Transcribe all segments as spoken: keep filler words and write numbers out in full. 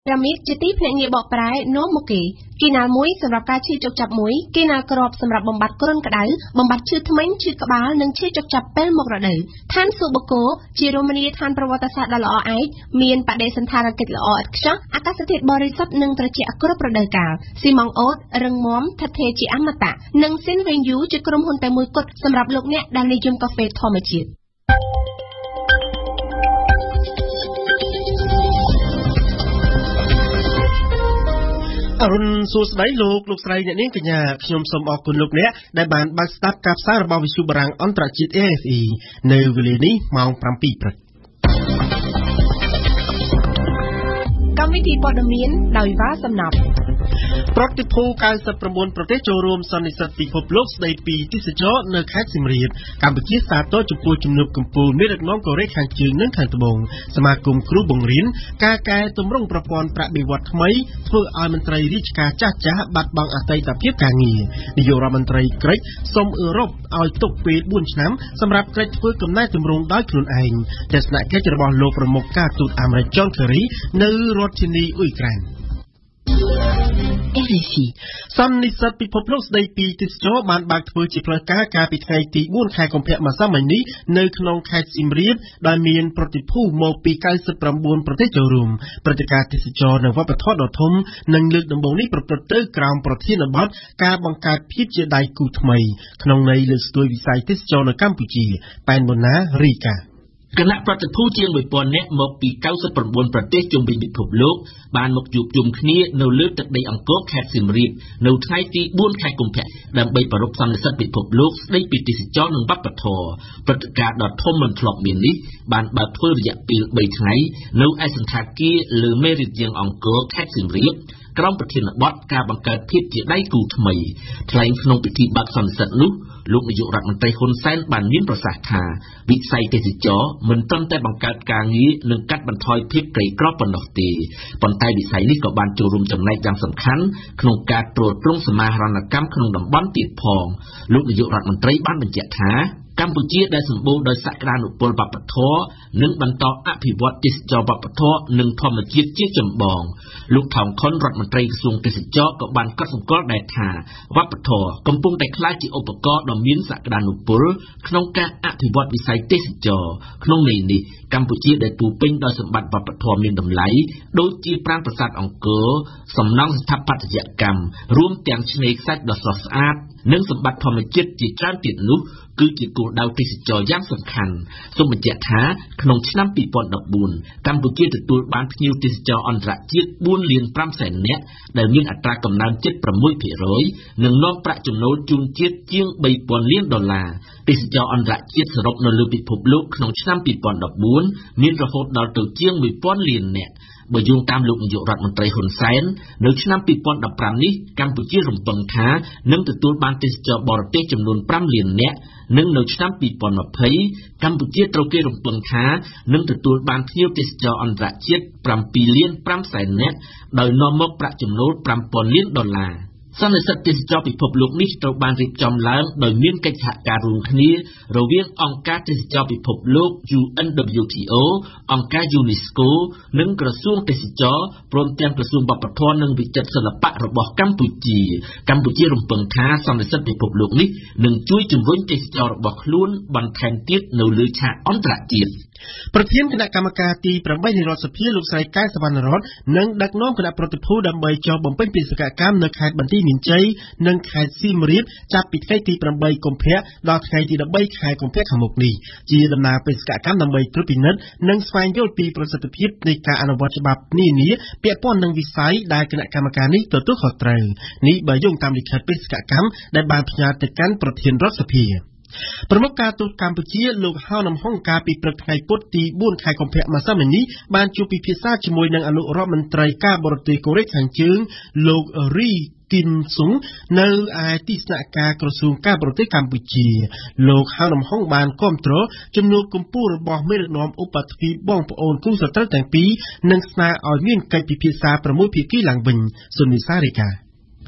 រ៉ាមីតជាទីភ្នាក់ងារបកប្រែនាំមកគេគីណាល់មួយសម្រាប់ការឈឺចុកចាប់មួយគីណាល់ក្របសម្រាប់បំបត្តិគ្រុនក្តៅបំបត្តិឈឺធ្មេញឈឺក្បាលនិងឈឺចុកចាប់ពេលមករដូវឋានស៊ូបូកូជារមណីយដ្ឋានប្រវត្តិសាស្ត្រដ៏ល្អឯកមានបដិសណ្ឋារកិច្ចល្អឥតខ្ចោះអាកាសធាតុបរិសុទ្ធនិងត្រជាក់គ្រប់រដូវកាលស៊ីម៉ង់អូតរឹងមាំថិតថេរជាអមតៈនិងស៊ីនវេនយូជាក្រុមហ៊ុនតែមួយគត់សម្រាប់លោកអ្នកដែលនិយមកាហ្វេធម្មជាតិអរុនសួស្តីលោកលោកស្រីអ្នកនាងកញ្ញាខ្ញុំសូមអរគុណលោកអ្នកដែលបានបើកស្ដាប់ការផ្សាយរបស់វិទ្យុបារាំងអន្តរជាតិ A F E នៅវេលានេះម៉ោងប្រាំពីរព្រឹកកម្មវិធីព័ត៌មានដោយវ៉ាសំណាប់ប្រតិភូកៅសិប៩ប្រទេសចូលរួមសន្និសីទពិភពលោកស្ដីពីទេសចរនៅខេត្តសៀមរាបកម្ពុជាសាទរចំពោះជំនួបកម្ពុជាមេដឹកនាំកូរ៉េខាងជើងនិងខាងត្បូងសមាគមគ្រូបង្រៀនការកែតម្រង់ប្រព័ន្ធប្រាក់បៀវត្សថ្មីធ្វើឲ្យមន្ត្រីរាជការចាស់ចាស់បាត់បង់អតីតភាពការងារនាយករដ្ឋមន្ត្រីក្រិចសូមអឺរ៉ុបឲ្យទុកពេលបួនឆ្នាំសម្រាប់ក្រិចធ្វើកំណែតម្រង់ដោយខ្លួនឯងទស្សនកិច្ចរបស់លោកប្រមុខការទូតអាមេរិក John Kerry នៅរដ្ឋធានីអ៊ុយក្រែន R F I សន្និសីទពិភពលោកស្ដីពីទេសចរបានបើកធ្វើជាផ្លូវការកាលពីថ្ងៃទីបួនខែកុម្ភៈម្សិលមិញនេះនៅក្នុងខេត្តសៀមរាបដែលមានប្រតិភូមកពីកៅសិប៩ប្រទេសចូលរួមព្រឹត្តិការណ៍ទេសចរនិងវប្បធម៌ដ៏ធំនិងលើកដំបូងនេះប្រព្រឹត្តទៅក្រោមប្រធានបទការបង្កើតភាពជាដៃគូថ្មីក្នុងន័យលើកស្ទួយវិស័យទេសចរនៅកម្ពុជាប៉ែនបូណារីកាគណៈប្រតិភូជាងមួយពាន់នាក់មកពីកៅសិប៩ប្រទេសជុំវិញពិភពលោកបានមកជួបជុំគ្នានៅលើទឹកដីអង្គរខេត្តសៀមរាបនៅថ្ងៃទីបួនខែកុម្ភៈដើម្បីប្រារព្ធសន្និសីទពិភពលោកស្ដីពីទេសចរនិងវប្បធម៌ព្រឹត្តិការណ៍ដ៏ធំមិនធ្លាប់មាននេះបានបើកធ្វើរយៈពេលបីថ្ងៃនៅឯសណ្ឋាគារលើមេរៀនជាងអង្គរខេត្តសៀមរាបក្រោមប្រធានបទការបង្កើតភាពជាដៃគូថ្មីថ្លែងក្នុងពិធីបើកសន្និសីទនោះលោកនាយករដ្ឋមន្ត្រីហ៊ុនសែនបានមានប្រសាសន៍ថាវិស័យទេសចរមិនត្រឹមតែបង្កើតការងារនិងកាត់បន្ថយភាពក្រីក្រប៉ុណ្ណោះទេប៉ុន្តែវិស័យនេះក៏បានចូលរួមចំណែកយ៉ាងសំខាន់ក្នុងការទ្រទ្រង់សមាហរណកម្មក្នុងតំបន់ទៀតផងលោកនាយករដ្ឋមន្ត្រីបានបញ្ជាក់ថាកម្ពុជាដែលសម្បូរដោយសក្តានុពលវប្បធម៌និងបន្តអភិវឌ្ឍទេសចរវប្បធម៌និងធម្មជាតិជាចម្បងលោកថោងខុនរដ្ឋមន្ត្រីក្រសួងទេសចរក៏បានកត់សម្គាល់ដែរថាវប្បធម៌កំពុងតែក្លាយជាឧបករណ៍ដ៏មានសក្តានុពលក្នុងការអភិវឌ្ឍវិស័យទេសចរក្នុងន័យនេះកម្ពុជាដែលពោរពេញដោយសម្បត្តិវប្បធម៌មានតម្លៃដូចជាប្រាង្គប្រាសាទអង្គរសំណង់ស្ថាបត្យកម្មរួមទាំងឆ្នេរខ្សាច់ដ៏ស្រស់ស្អាតនិងសម្បត្តិធម្មជាតិជាច្រើនទៀតនោះគឺជាគោលដៅទេសចរយ៉ាងសំខាន់សូមបញ្ជាក់ថាក្នុងឆ្នាំពីរពាន់ដប់បួនកម្ពុជាទទួលបានភ្ញៀវទេសចរអន្តរជាតិបួនលានប្រាំសែននាក់ដែលមានអត្រាកំណើនជិតប្រាំមួយភាគរយនិងនាំប្រាក់ចំណូលជូនជាតិជាងបីពាន់លានដុល្លារទេសចរអន្តរជាតិសរុបនៅលើពិភពលោកក្នុងឆ្នាំពីរពាន់ដប់បួនមានរហូតដល់ទៅជាងមួយពាន់លាននាក់បើយោងតាមលោកនាយករដ្ឋមន្ត្រីហ៊ុនសែននៅឆ្នាំពីរពាន់ដប់ប្រាំនេះកម្ពុជារំពឹងថានឹងទទួលបានទេសចរបរទេសចំនួនប្រាំលាននាក់និងនៅឆ្នាំពីរពាន់ម្ភៃកម្ពុជាត្រូវគេរំពឹងថានឹងទទួលបានភ្ញៀវទេសចរអន្តរជាតិប្រាំពីរលានប្រាំសែននាក់ដោយនាំមកប្រាក់ចំណូលប្រាំពាន់លានដុល្លារសន្និសីទទេសចរពិភពលោកនេះត្រូវបានរៀបចំឡើងដោយមានកិច្ចសហការរួមគ្នារវាងអង្គការទេសចរពិភពលោក U N W T O អង្គការ UNESCO និងក្រសួងទេសចរព្រមទាំងក្រសួងវប្បធម៌និងវិចិត្រសិល្បៈរបស់កម្ពុជាកម្ពុជារំពឹងថាសន្និសីទពិភពលោកនេះនឹងជួយជំរុញទេសចររបស់ខ្លួនបន្ថែមទៀតនៅលើឆាកអន្តរជាតិប្រធានគណៈកម្មការទីប្រាំបីនៃរដ្ឋសភាលោកស្រីកែសវណ្ណរតនិងដឹកនាំគណៈប្រតិភូដើម្បីចុះបំពេញបេសកកម្មនៅខេត្តបន្ទាយមានជ័យនិងខេត្តសៀមរាបចាប់ពីថ្ងៃទីប្រាំបីកុម្ភៈដល់ថ្ងៃទីដប់បីខែកុម្ភៈខាងមុខនេះជាដំណើរបេសកកម្មដើម្បីត្រួតពិនិត្យនិងស្វែងយល់ពីប្រសិទ្ធភាពនៃការអនុវត្តច្បាប់នានាពាក់ព័ន្ធនឹងវិស័យដែលគណៈកម្មការនេះទទួលខុសត្រូវនេះបើយោងតាមលិខិតបេសកកម្មដែលបានផ្ញើទៅកាន់ប្រធានរដ្ឋសភាប្រមុខការទូតកម្ពុជាលោកហៅនំហុងកាលពីព្រឹកថ្ងៃពុធទីបួនខែកុម្ភៈម្សិលមិញនេះបានជួបពិភាក្សាជាមួយនឹងអនុរដ្ឋមន្ត្រីការបរទេសកូរ៉េខាងជើងលោករីគីមស៊ុងនៅឯទីស្នាក់ការក្រសួងការបរទេសកម្ពុជាលោកហៅនំហុងបានគាំទ្រជំនួបកម្ពុជារបស់មេដឹកនាំឧបទ្វីបបងប្អូនគូសត្រូវទាំងពីរនិងស្នើឲ្យមានកិច្ចពិភាក្សាប្រមូលភាគីឡើងវិញសុនីសារីកា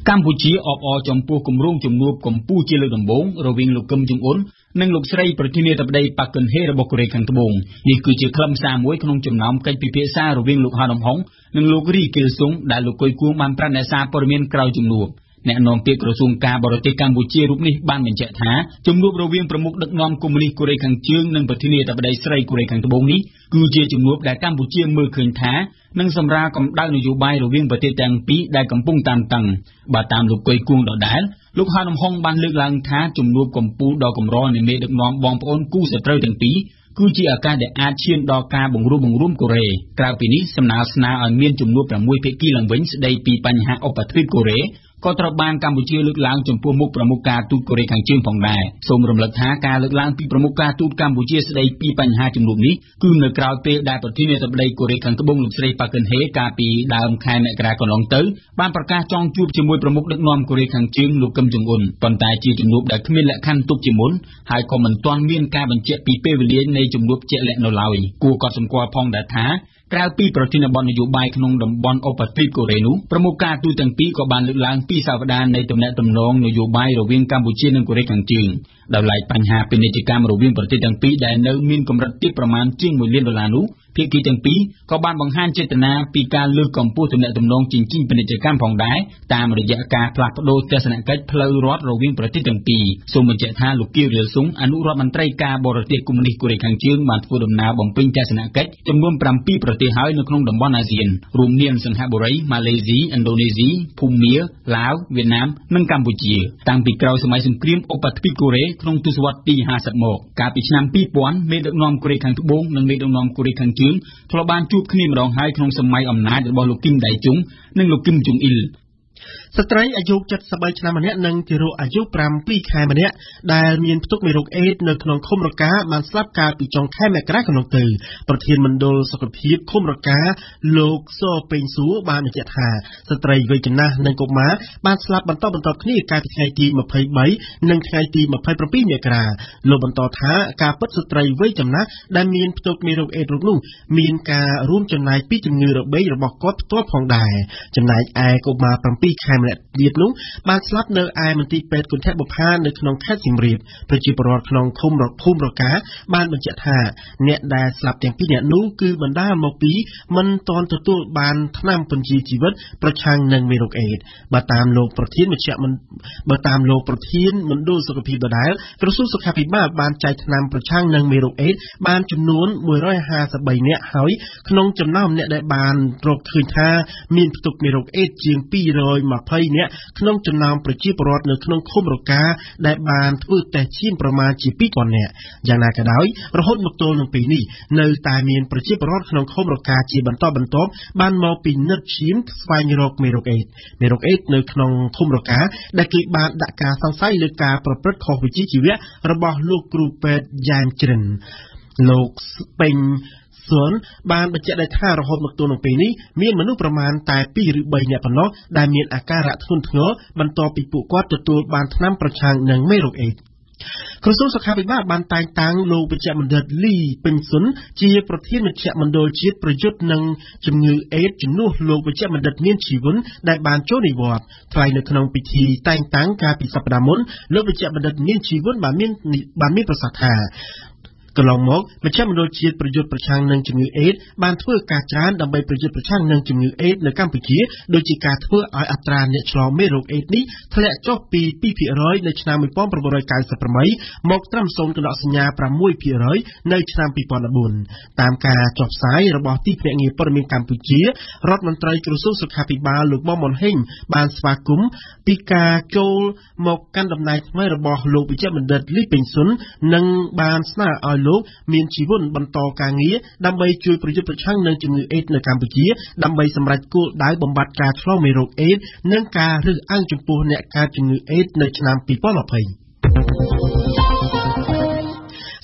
កម្ពុជាអបអរចំពោះគម្រោងជំនួបកម្ពុជាជាលើកដំបូងរវាងលោកគឹមចុងអ៊ុននិងលោកស្រីប្រធានាធិបតីប៉ាក់កឹនហេរបស់កូរ៉េខាងត្បូងនេះគឺជាខ្លឹមសារមួយក្នុងចំណោមកិច្ចពិភាក្សារវាងលោកហានំហុងនិងលោករីគីលសុងដែលលោកកុយគួងបានប្រាប់អ្នកសារព័ត៌មានក្រោយជំនួបអ្នកនាំពាក្យក្រសួងការបរទេសកម្ពុជារូបនេះបានបញ្ជាក់ថាជំនួបរវាងប្រមុខដឹកនាំកុម្មុយនីសកូរ៉េខាងជើងនិងប្រធានាធិបតីស្រីកូរ៉េខាងត្បូងនេះគឺជាជំនួបដែលកម្ពុជាមើលឃើញថានឹងសម្រាលកម្ដៅនយោបាយរវាងប្រទេសទាំងពីរដែលកំពុងតានតឹងបើតាមលោកកុយគួងដដែលលោកហានំហុងបានលើកឡើងថាជំនួបកម្ពុជាដ៏កម្រនៃមេដឹកនាំបងប្អូនគូសត្រូវទាំងពីរគឺជាឱកាសដែលអាចឈានដល់ការបង្រួបបង្រួមកូរ៉េក្រៅពីនេះសំណើស្នើឲ្យមានជំនួបប្រាំមួយភាគីឡើងវិញស្ដីពីបញ្ហាឧបទ្វីបកូរ៉េក៏ត្រូវបានកម្ពុជាលើកឡើងចំពោះមុខប្រមុខការទូតកូរ៉េខាងជើងផងដែរសូមរំលឹកថាការលើកឡើងពីប្រមុខការទូតកម្ពុជាស្ដីពីបញ្ហាជំនួបនេះគឺនៅក្រៅពេលដែលប្រធានាធិបតីកូរ៉េខាងត្បូងលោកស្រីប៉ាក់កឹនហេកាលពីដើមខែមករាកន្លងទៅបានប្រកាសចង់ជួបជាមួយប្រមុខដឹកនាំកូរ៉េខាងជើងលោកគឹមចុងអ៊ុនប៉ុន្តែជាជំនួបដែលគ្មានលក្ខខណ្ឌទុកជាមុនហើយក៏មិនទាន់មានការបញ្ជាក់ពីពេលវេលានៃជំនួបជាក់លាក់នៅឡើយគួរកត់សម្គាល់ផងដែរថាក្រៅពីប្រធានបទនយោបាយក្នុងតំបន់ឧបទ្វីបកូរ៉េនោះប្រមុខការទូតទាំងពីរក៏បានលើកឡើងពីសវតានៃទំនាក់ទំនងនយោបាយរវាងកម្ពុជានិងកូរ៉េខាងជើងដោយឡែកបញ្ហាពាណិជ្ជកម្មរវាងប្រទេសទាំងពីរដែលនៅមានកម្រិតទាបប្រមាណជាងមួយលានដុល្លារនោះភាគីទាំងពីរក៏បានបង្ហាញចេតនាពីការលើកកម្ពស់ទំនាក់ទំនងចិញ្ចីពាណិជ្ជកម្មផងដែរតាមរយៈការផ្លាស់ប្តូរទស្សនកិច្ចផ្លូវរដ្ឋរវាងប្រទេសទាំងពីរសូមបញ្ជាក់ថាលោកគៀវរៀលសុងអនុរដ្ឋមន្ត្រីការបរទេសកុម្មុយនីសកូរ៉េខាងជើងបានធ្វើដំណើរបំពេញទស្សនកិច្ចចំនួនប្រាំពីរប្រទេសហើយនៅក្នុងតំបន់អាស៊ានរួមមានសិង្ហបុរីម៉ាឡេស៊ីឥណ្ឌូនេស៊ីភូមាឡាវវៀតណាមនិងកម្ពុជាតាំងពីក្រោយសម័យសង្គ្រាមឧបទ្វីបកូរ៉េក្នុងទសវត្សរ៍ទីห้าสิบមកកាលពីឆ្នាំពីរពាន់មេដឹកនាំកូរ៉េខាងត្បូងនិងមេដឹកនាំកូរ៉េខាងជើងធ្លាប់បានជួបគ្នាម្ដងហើយក្នុងសម័យអំណាចរបស់លោកគឹមដៃជុងនិងលោកគឹមចុងអ៊ីលស្ត្រីអាយុเจ็ดสิบឆ្នាំម្នាក់និងទារកអាយុប្រាំពីរខែម្នាក់ដែលមានផ្ទុកមេរោគអេដនៅក្នុងឃុំរកាបានស្លាប់កាលពីចុងខែមករាកន្លងទៅប្រធានមណ្ឌលសុខភាពឃុំរកាលោកសពេញសួរបានបញ្ជាក់ថាស្ត្រីវ័យចំណាស់និងកុមារបានស្លាប់បន្តបន្ទាប់គ្នាកាលពីថ្ងៃទីยี่สิบสามនិងថ្ងៃទីยี่สิบเจ็ดមករាលោកបន្តថាការពិតស្ត្រីវ័យចំណាស់ដែលមានផ្ទុកមេរោគអេដរូបនោះមានការរួមចំណែកពីជំងឺរបេងរបស់គាត់ផ្ទាល់ផងដែរចំណែកឯកុមារប្រាំពីរខែម្នាក់ទៀតនោះបានស្លាប់នៅឯមន្ទីរពេទ្យគុណធបុប្ផានៅក្នុងខេត្តសៀមរាបប្រជាពលរដ្ឋក្នុងឃុំរកភូមិរកាបានបញ្ជាក់ថាអ្នកដែលស្លាប់ទាំងពីរនាក់នោះគឺបណ្ដាលមកពីមិនទាន់ទទួលបានថ្នាំពន្យាជីវិតប្រឆាំងនឹងមេរោគអេដបើតាមលោកប្រធានមជ្ឈមណ្ឌលបើតាមលោកប្រធានមណ្ឌលសុខភាពដដែលក្រសួងសុខាភិបាលបានចែកថ្នាំប្រឆាំងនឹងមេរោគអេដបានចំនួនមួយរយห้าสิบสามនាក់ហើយក្នុងចំណោមអ្នកដែលបានរកឃើញថាមានផ្ទុកមេរោគអេដជាងពីររយยี่สิบនាក់ក្នុងចំណោមប្រជាពលរដ្ឋនៅក្នុងឃុំរកាដែលបានធ្វើតេស្តឈាមប្រមាណជាពីរពាន់នាក់យ៉ាងណាក៏ដោយរហូតមកទល់នឹងពេលនេះនៅតែមានប្រជាពលរដ្ឋក្នុងឃុំរកាជាបន្តបន្ទាប់បានមកពិនិត្យឈាមស្វែងរកមេរោគអេដមេរោគអេដនៅក្នុងឃុំរកាដែលគេបានដាក់ការសង្ស័យលើការប្រព្រឹត្តខុសវិជ្ជាជីវៈរបស់លោកគ្រូពេទ្យយ៉ែមជ្រិនលោកពេញส่วนបានបញ្ជាក់ដែរថារហូតមកទល់នឹងពេលនេះមានមនុស្សប្រមាណតែពីរឬបីនាក់ប៉ុណ្ណោះដែលមានអាការៈធ្ងន់ធ្ងរបន្ទាប់ពីពួកគាត់ទទួលបានថ្នាំប្រឆាំងនឹងមេរោគអេដក្រសួងសុខាភិបាលបានតែងតាំងលោកវិជ្ជបណ្ឌិតលីពេញសុនជាប្រធានមជ្ឈមណ្ឌលជាតិប្រយុទ្ធនឹងជំងឺអេដជំនួសលោកវិជ្ជបណ្ឌិតមានជីវុនដែលបានចូលនិវត្តន៍ថ្លែងនៅក្នុងពិធីតែងតាំងកាលពីសប្តាហ៍មុនលោកវិជ្ជបណ្ឌិតមានជីវុនបានមានបានមានប្រសាសន៍ថាកន្លងមកមជ្ឈមណ្ឌលជាតិប្រយុទ្ធប្រឆាំងនឹងជំងឺអេដបានធ្វើការច្រើនដើម្បីប្រយុទ្ធប្រឆាំងនឹងជំងឺអេដនៅកម្ពុជាដូចជាការធ្វើឲ្យអត្រាអ្នកឆ្លងមេរោគអេដនេះធ្លាក់ចុះពីtwoភាគរយនៅឆ្នាំnineteen ninety-eightមកត្រឹម zero ដកសញ្ញា sixភាគរយនៅឆ្នាំtwo thousand fourតាមការចុះផ្សាយរបស់ទីភ្នាក់ងារព័ត៌មានកម្ពុជារដ្ឋមន្ត្រីក្រសួងសុខាភិបាលលោកមុំមុនហេងបានស្វាគមន៍ពីការចូលមកកាន់តំណែងថ្មីរបស់លោកវិជ្ជបណ្ឌិតលីពេញសុននិងបានស្នើឲ្យលោកមានជីវុនបន្តការងារដើម្បីជួយប្រយុទ្ធប្រឆាំងនឹងជំងឺអេដនៅកម្ពុជាដើម្បីសម្រេចគោលដៅបំបត្តិការឆ្លងមេរោគអេដនិងការរើសអើងចំពោះអ្នកកើតជំងឺអេដនៅឆ្នាំtwo thousand twenty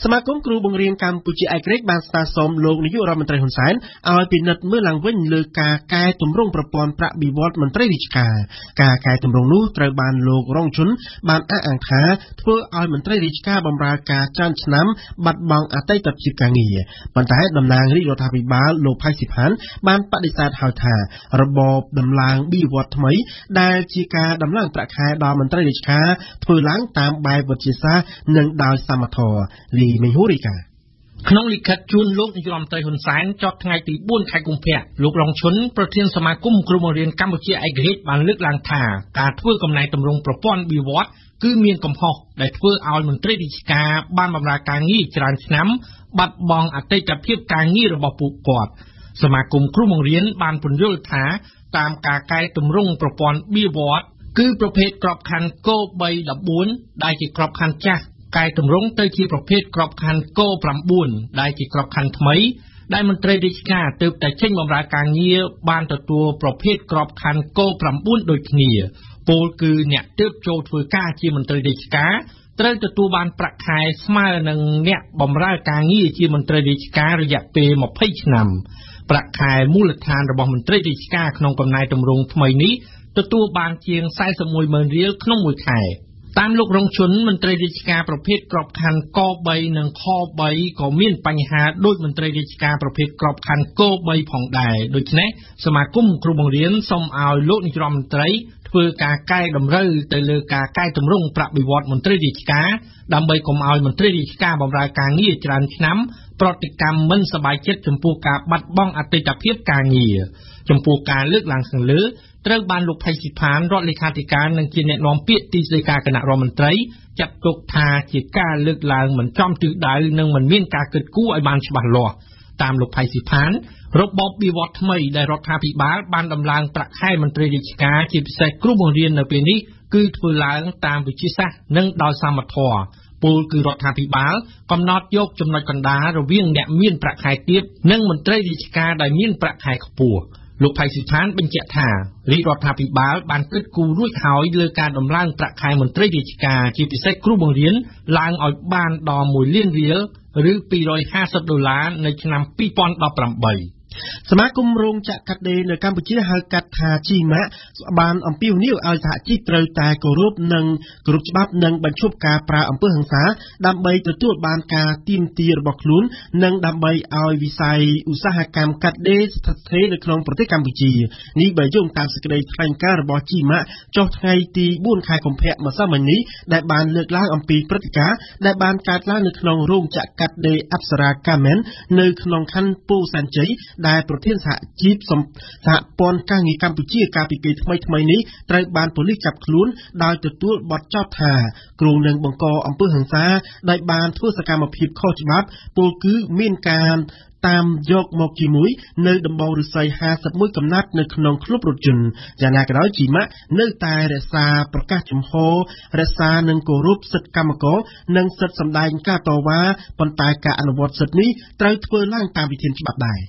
សមាគមគ្រូបង្រៀនកម្ពុជាឯករាជ្យបានស្នើសុំលោកនាយករដ្ឋមន្ត្រីហ៊ុនសែនឲ្យពិនិត្យមើលឡើងវិញលើការកែតម្រង់ប្រព័ន្ធប្រាក់បៀវត្សមន្ត្រីរាជការការកែតម្រង់នោះត្រូវបានលោករងជនបានអះអាងថាធ្វើឲ្យមន្ត្រីរាជការបម្រើការច្រើនឆ្នាំបាត់បង់អតីតភាពការងារប៉ុន្តែតំណាងរាជរដ្ឋាភិបាលលោកផៃស៊ីផានបានបដិសេធហើយថារបបដំឡើងបៀវត្សថ្មីដែលជាការដំឡើងប្រាក់ខែដល់មន្ត្រីរាជការធ្វើឡើងតាមបែបវិទ្យាសាស្ត្រនិងដោយសមត្ថភាពលីមេហូរីកាក្នុងលិខិតជូនលោកនាយករដ្ឋមន្ត្រីហ៊ុនសែនចុះថ្ងៃទីបួនខែកុម្ភៈលោករងឈុនប្រធានសមាគមគ្រូបង្រៀនកម្ពុជាឯករាជ្យបានលើកឡើងថាការធ្វើកំណែទម្រង់ប្រព័ន្ធបៀវត្សគឺមានកំហុសដែលធ្វើឲ្យមន្ត្រីរាជការបានបម្រើការងារច្រើនឆ្នាំបាត់បង់អតីតភាពការងាររបស់ពួកគាត់សមាគមគ្រូបង្រៀនបានពន្យល់ថាតាមការកែតម្រង់ប្រព័ន្ធបៀវត្សគឺប្រភេទក្របខ័ណ្ឌកូបីដប់បួនដែលជាក្របខ័ណ្ឌចាស់កែតម្រង់ទៅជាប្រភេទក្របខ័ណ្ឌកូប្រាំបួនដែលជាក្របខ័ណ្ឌថ្មីដែលមន្ត្រីរាជការទើបតែចេញបម្រើការងារបានទទួលប្រភេទក្របខ័ណ្ឌកូប្រាំបួនដូចគ្នាពោលគឺអ្នកទើបចូលធ្វើការជាមន្ត្រីរាជការត្រូវទទួលបានប្រាក់ខែស្មើនឹងអ្នកបម្រើការងារជាមន្ត្រីរាជការរយៈពេលម្ភៃឆ្នាំប្រាក់ខែមូលដ្ឋានរបស់មន្ត្រីរាជការក្នុងកំណែទម្រង់ថ្មីនេះទទួលបានជាងសែនសិបមួយម៉ឺនរៀលក្នុងមួយខែតាមលោករងជនមន្ត្រីរាជការប្រភេទក្របខ័ណ្ឌកបីនិងខបីក៏មានបញ្ហាដូចមន្ត្រីរាជការប្រភេទក្របខ័ណ្ឌកបីផងដែរដូច្នេះសមាគមគ្រូបង្រៀនសូមឲ្យលោកនាយរដ្ឋមន្ត្រីធ្វើការកែតម្រូវទៅលើការកែតម្រង់ប្រាក់បៀវត្សមន្ត្រីរាជការដើម្បីកុំឲ្យមន្ត្រីរាជការបម្រើការងារច្រើនឆ្នាំប្រតិកម្មមិនសប្បាយចិត្តចំពោះការបាត់បង់អតីតភាពការងារចំពោះការលើកឡើងខាងលើត្រូវបានលោកផៃស៊ីផានរដ្ឋលេខាធិការនិងជាអ្នកនាំពាក្យទីស្តីការគណៈរដ្ឋមន្ត្រីចាត់ទុកថាជាការលើកឡើងមិនចំទិសដៅនិងមិនមានការគិតគូរឲ្យបានច្បាស់លាស់តាមលោកផៃស៊ីផានរបបបៀវត្សថ្មីដែលរដ្ឋាភិបាលបានដំឡើងប្រាក់ខែមន្ត្រីរាជការជាពិសេសគ្រូបង្រៀននៅពេលនេះគឺធ្វើឡើងតាមវិទ្យាសាស្ត្រនិងដោយសមត្ថភាពពលគឺរដ្ឋាភិបាលកំណត់យកចំណុចកណ្ដាលរវាងអ្នកមានប្រាក់ខែទាបនិងមន្ត្រីរាជការដែលមានប្រាក់ខែខ្ពស់លោកផៃស៊ីផានបញ្ជាក់ថារាជរដ្ឋាភិបាលបានគិតគូររួចហើយលើការដំឡើងប្រាក់ខែមន្ត្រីរាជការជាពិសេសគ្រូបង្រៀនឡើងឲ្យបានដល់មួយលានរៀលឬពីររយហាសិបដុល្លារនៅឆ្នាំពីរពាន់ដប់ប្រាំបីសមាគមរោងចក្រកាត់ដេរនៅកម្ពុជាហៅកាត់ថាជីម៉ាក់បានអំពាវនាវឲ្យសហជីពត្រូវតែគោរពនិងគោរពច្បាប់និងបញ្ឈប់ការប្រើអំពើហិង្សាដើម្បីទទួលបានការទាមទាររបស់ខ្លួននិងដើម្បីឲ្យវិស័យឧស្សាហកម្មកាត់ដេរស្ថិតស្ថេរនៅក្នុងប្រទេសកម្ពុជានេះបើយោងតាមសេចក្តីថ្លែងការណ៍របស់ជីម៉ាក់ចុះថ្ងៃទីបួនខែកុម្ភៈម្សិលមិញនេះដែលបានលើកឡើងអំពីព្រឹត្តិការណ៍ដែលបានកើតឡើងនៅក្នុងរោងចក្រកាត់ដេរអប្សរាកាមែននៅក្នុងខណ្ឌពោធិ៍សែនជ័យដែលប្រធានសហជីពសហព័ន្ធការងារកម្ពុជាកាលពីពេលថ្មីថ្មីនេះត្រូវបានប៉ូលីសចាប់ខ្លួនដោយទទួលបទចោទថាគ្រងនឹងបង្កអំពើហិង្សាដោយបានធ្វើសកម្មភាពខុសច្បាប់ពលគឺមានការតាមយកមកជាមួយនៅដំបងឫស្សីហាសិបមួយកំណាត់នៅក្នុងក្លឹបរថយន្តយ៉ាងណាក៏ដោយជីម៉ាក់នៅតែរក្សាប្រកាសចំហរក្សានិងគោរពសិទ្ធិកម្មករនិងសិទ្ធិសម្ដែងការតវ៉ាប៉ុន្តែការអនុវត្តសិទ្ធិនេះត្រូវធ្វើឡើងតាមវិធានច្បាប់ដែរ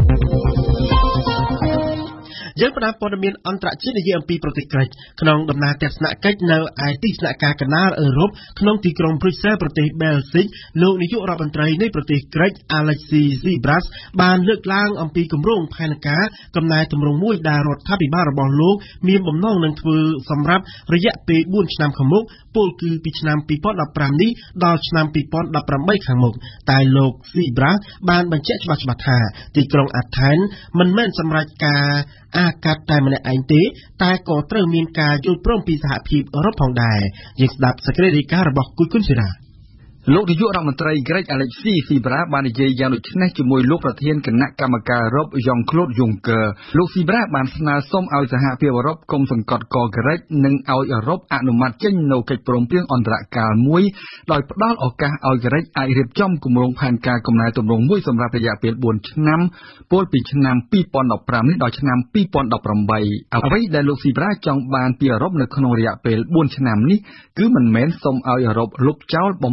យើងផ្ដើមព័ត៌មានអន្តរជាតិនិយាយអំពីប្រទេសក្រិចក្នុងដំណើរទស្សនកិច្ចនៅឯទីស្នាក់ការកណ្ដាលអឺរ៉ុបក្នុងទីក្រុងព្រុយសែលប្រទេសបែលហ្សិកលោកនាយករដ្ឋមន្ត្រីនៃប្រទេសក្រិច Alexis Tsipras បានលើកឡើងអំពីគម្រោងផែនការកំណែទម្រង់មួយដែលរដ្ឋាភិបាលរបស់លោកមានបំណងនឹងធ្វើសម្រាប់រយៈពេលបួនឆ្នាំខាងមុខពលគឺពីឆ្នាំពីរពាន់ដប់ប្រាំនេះដល់ឆ្នាំពីរពាន់ដប់ប្រាំបីខាងមុខតែលោក Tsipras បានបញ្ជាក់ច្បាស់ៗថាទីក្រុងអាថែនមិនមែនសម្រេចការអាកាត់តែម្នាក់ឯងទេតែក៏ត្រូវមានការយល់ព្រមពីសហភាពអឺរ៉ុបផងដែរយើងស្ដាប់សេចក្តីរាយការណ៍របស់គុយគុនសេរាលោកនាយករដ្ឋមន្ត្រីក្រិច Alexis Tsipras បាននិយាយយ៉ាងដូចនេះជាមួយលោកប្រធានគណៈកម្មការអឺរ៉ុប Jean-Claude Juncker លោក Tsipras បានស្នើសុំឲ្យសហភាពអឺរ៉ុបកុំសង្កត់កក្រិចនិងឲ្យអឺរ៉ុបអនុម័តចេញនូវកិច្ចព្រមព្រៀងអន្តរកាលមួយដោយផ្ដល់ឱកាសឲ្យក្រិចអាចរៀបចំគម្រោងផែនការកំណែទម្រង់មួយសម្រាប់រយៈពេលបួនឆ្នាំពលពីឆ្នាំពីរពាន់ដប់ប្រាំនេះដល់ឆ្នាំពីរពាន់ដប់ប្រាំបីអ្វីដែលលោក Tsipras ចង់បានពីអឺរ៉ុបនៅក្នុងរយៈពេលបួនឆ្នាំនេះគឺមិនមែនសុំឲ្យអឺរ៉ុបលុបចោលបំណុលទាំង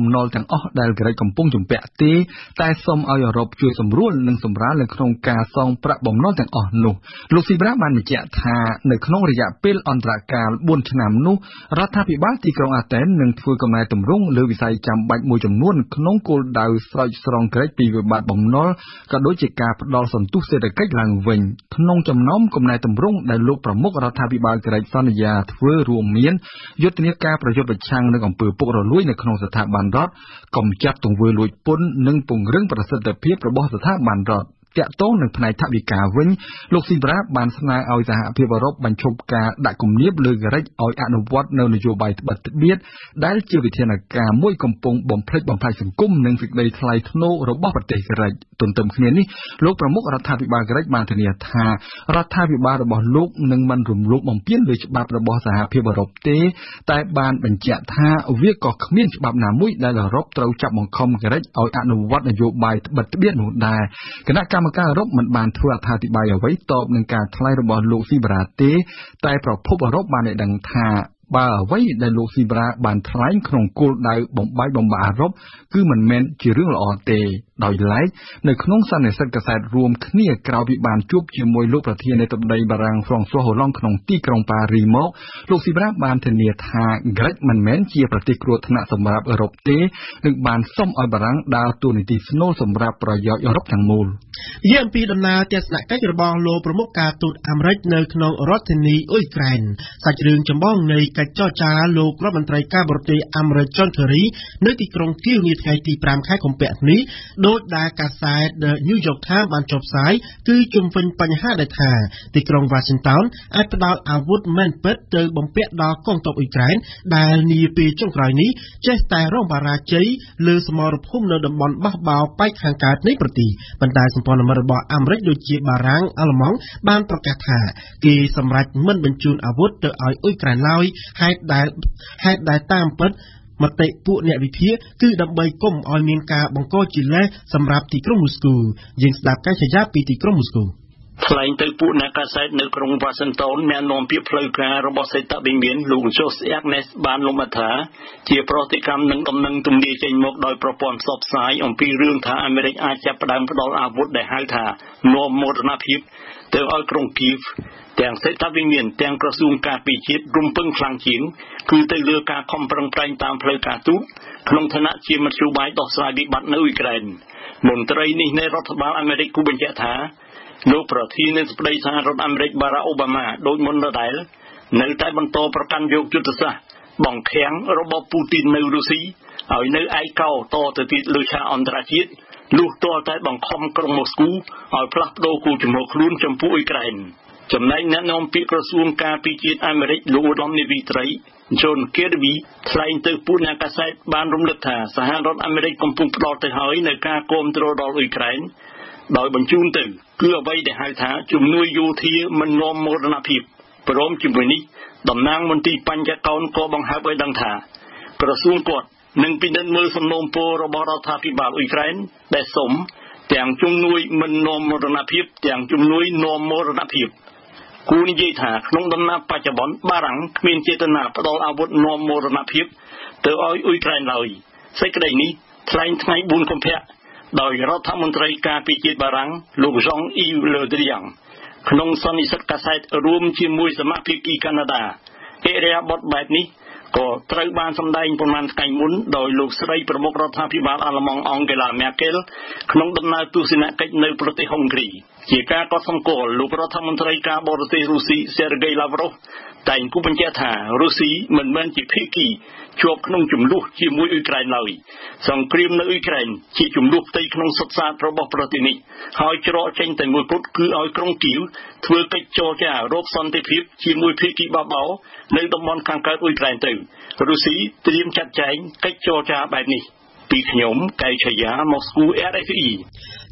ទាំងអស់ដែលក្រិចកំពុងជំពាក់ទេតែសូមឲ្យអឺរ៉ុបជួយសម្រួលនិងសម្រាលនៅក្នុងការសងប្រាក់បំណុលទាំងអស់នោះលោកស៊ីប្រាបានបញ្ជាក់ថានៅក្នុងរយៈពេលអន្តរកាលបួនឆ្នាំនោះរដ្ឋាភិបាលទីក្រុងអាតែននឹងធ្វើកំណែទម្រង់លើវិស័យចាំបាច់មួយចំនួនក្នុងគោលដៅស្រោចស្រង់ក្រិចពីវិបត្តិបំណុលក៏ដូចជាការផ្ដល់សន្ទុះសេដ្ឋកិច្ចឡើងវិញក្នុងចំណោមកំណែទម្រង់ដែលលោកប្រមុខរដ្ឋាភិបាលក្រិចសន្យាធ្វើរួមមានយុទ្ធនាការប្រយុទ្ធប្រឆាំងនឹងអំពើពុករលួយនៅក្នុងស្ថាប័នរដ្ឋកម្ចាត់ទង្វើលួចពន្ធនិងពង្រឹងប្រសិទ្ធភាពរបស់ស្ថាប័នរដ្ឋតាក់ទងនឹងផ្នែកថវិកាវិញលោកស៊ីប្រាបានស្នើឲ្យសហភាពអឺរ៉ុបបញ្ឈប់ការដាក់គំនាបលើក្រិចឲ្យអនុវត្តនៅនយោបាយត្បិតត្បៀតដែលជាវិធានការមួយកំពុងបំផ្លិចបំផ្លាញសង្គមនិងសេចក្តីថ្លៃថ្នូររបស់ប្រទេសក្រិចទន្ទឹមគ្នានេះលោកប្រមុខរដ្ឋាភិបាលក្រិចបានធានាថារដ្ឋាភិបាលរបស់លោកនឹងមិនរំលោភបំពានលើច្បាប់របស់សហភាពអឺរ៉ុបទេតែបានបញ្ជាក់ថាវាក៏គ្មានច្បាប់ណាមួយដែលអឺរ៉ុបត្រូវចាប់បង្ខំក្រិចឲ្យអនុវត្តនយោបាយត្បិតត្បៀតនោះដែរគណៈកម្មការអឺរ៉ុបមិនបានធ្វើអត្ថាធិប្បាយអ្វីតបនឹងការថ្លែងរបស់លោកស៊ីប្រាទេតែប្រភពអឺរ៉ុបបានឲ្យដឹងថាបើអ្វីដែលលោកស៊ីប្រាបានថ្លែងក្នុងគោលដៅបំបាយបំបាក់អឺរ៉ុបគឺមិនមែនជារឿងល្អទេដោយឡែកនៅក្នុងសន្និសីទកាសែតរួមគ្នាក្រោយពីបានជួបជាមួយលោកប្រធានាធិបតីបារាំងហ្វ្រង់ស៊ុយហូឡង់ក្នុងទីក្រុងប៉ារីមកលោកស៊ីប្រាបានធានាថាក្រិចមិនមែនជាប្រទេសគ្រោះថ្នាក់សម្រាប់អឺរ៉ុបទេនិងបានសុំឲ្យបារាំងដើរតួនាទីស្នូលសម្រាប់ប្រយោជន៍អឺរ៉ុបទាំងមូលយាយអំពីដំណើរទស្សនកិច្ចរបស់លោកប្រមុខការទូតអាមេរិកនៅក្នុងរដ្ឋធានីអ៊ុយក្រែនសាច់រឿងចម្បងនៃកិច្ចចរចាលោករដ្ឋមន្ត្រីការបរទេសអាមេរិក John Kerry នៅទីក្រុងគៀវនាថ្ងៃទីប្រាំខែកុម្ភៈនេះដោយដែលកាសែត The New York Times បានចុះផ្សាយគឺជំវិញបញ្ហាដែលថាទីក្រុង Washington អាចផ្ដល់អាវុធមែនពិតទៅបំពាក់ដល់កងទ័ពអ៊ុយក្រែនដែលនាពេលចុងក្រោយនេះចេះតែរងបរាជ័យលើសមរភូមិនៅតំបន់បោះបោប៉ែកខាងកើតនៃប្រទេសបណ្ដាសម្ព័ន្ធមិត្តរបស់អាមេរិកដូចជាបារាំងអាល្លឺម៉ង់បានប្រកាសថាគេសម្រេចមិនបញ្ជូនអាវុធទៅឲ្យអ៊ុយក្រែនឡើយហេតុដែលហេតុដែលតាមពិតមតិពួកអ្នកវិភាគគឺដើម្បីកុំឲ្យមានការបង្កជាលេសសម្រាប់ទីក្រុងមូស្គូយើងស្ដាប់ការឆាយាពីទីក្រុងមូស្គូថ្លែងទៅពួកអ្នកកាសែតនៅក្រុង Washington អ្នកនាំពាក្យផ្លូវការរបស់សេតវិមានលោក Josh Earnest បានលំអិតថាជាប្រតិកម្មនឹងដំណឹងទំនាយចេញមកដោយប្រព័ន្ធផ្សព្វផ្សាយអំពីរឿងថាអាមេរិកអាចចាប់ផ្ដើមផ្ដល់អាវុធដែលហៅថានាំមរណភាពទៅឲ្យក្រុងគៀវទាំងសេតវិមានទាំងក្រសួងការពារជាតិរំពឹងខ្លាំងជាងគឺទៅលើការខំប្រឹងប្រែងតាមផ្លូវការទូតក្នុងឋានៈជាមធ្យោបាយដោះស្រាយវិបត្តិនៅអ៊ុយក្រែនមន្ត្រីនេះនៃរដ្ឋបាលអាមេរិកគូបញ្ជាក់ថាលោកប្រធានាធិបតីសហរដ្ឋអាមេរិកបារ៉ាក់អូបាម៉ាដូចមុនដដែលនៅតែបន្តប្រកាន់យកយុទ្ធសាស្ត្របង្ខាំងរបបពូទីននៅរុស្ស៊ីឲ្យនៅឯកោតទៅទៀតលើឆាកអន្តរជាតិលុះទាល់តែបង្ខំក្រុងម៉ូស្គូឲ្យផ្លាស់ប្ដូរគោលជំហរខ្លួនចំពោះអ៊ុយក្រែនចំណែកអ្នកនាំពាក្យក្រសួងការពារជាតិអាមេរិកលោកឧត្តមនាវីត្រី John Kirby ថ្លែងទៅពួកអ្នកកាសែតបានរំលឹកថាសហរដ្ឋអាមេរិកកំពុងផ្ដល់ទៅហើយនៅការគាំទ្រដល់អ៊ុយក្រែនដោយបញ្ជូនទៅគឺអ្វីដែលហៅថាជំនួយយោធាមិននាំមរណភាពព្រមជាមួយនេះតំណាងមន្ទីរបញ្ញកោនក៏បង្ហើបឲ្យដឹងថាក្រសួងគាត់នឹងពិនិត្យមើលសំណូមពររបស់រដ្ឋាភិបាលអ៊ុយក្រែនដែលសុំទាំងជំនួយមិននាំមរណភាពទាំងជំនួយនាំមរណភាពគូនិយាយថាក្នុងដំណាក់បច្ចុប្បន្នបារាំងគ្មានចេតនាផ្ដល់អាវុធនាំមរណភាពទៅឲ្យអ៊ុយក្រែនឡើយសេចក្តីនេះថ្លែងថ្ងៃបួនកុម្ភៈដោយរដ្ឋមន្ត្រីការពារជាតិបារាំងលោក Jean-Yves Le Drian ក្នុងសន្និសីទកាសែតរួមជាមួយសមាភិកីកាណាដាអេរ៉ាបតបែបនេះក៏ត្រូវបានសម្ដែងប្រមាណថ្ងៃមុនដោយលោកស្រីប្រមុខរដ្ឋាភិបាលអាល្លឺម៉ង់ Angela Merkel ក្នុងដំណើរទស្សនកិច្ចនៅប្រទេសហុងគ្រីជាការកត់សម្គាល់លោករដ្ឋមន្ត្រីការបរទេសរុស្ស៊ី Sergei Lavrov តែងគូបញ្ជាក់ថារុស្ស៊ីមិនមែនជាភាគីជាប់ក្នុងចំនួនជាមួយអ៊ុយក្រែនឡើយសង្គ្រាមនៅអ៊ុយក្រែនជាចំនួនផ្ទៃក្នុងសុទ្ធសាធរបស់ប្រទេសនេះហើយច្រកចេញតែមួយគត់គឺឲ្យក្រុងគៀវធ្វើកិច្ចចរចារកសន្តិភាពជាមួយភាគីបបោនៅតំបន់ខាងកើតអ៊ុយក្រែនទៅរុស្ស៊ីត្រៀមចាត់ចែងកិច្ចចរចាបែបនេះពីខ្ញុំកៅឆាយា Moscow អារ ef អ៊ី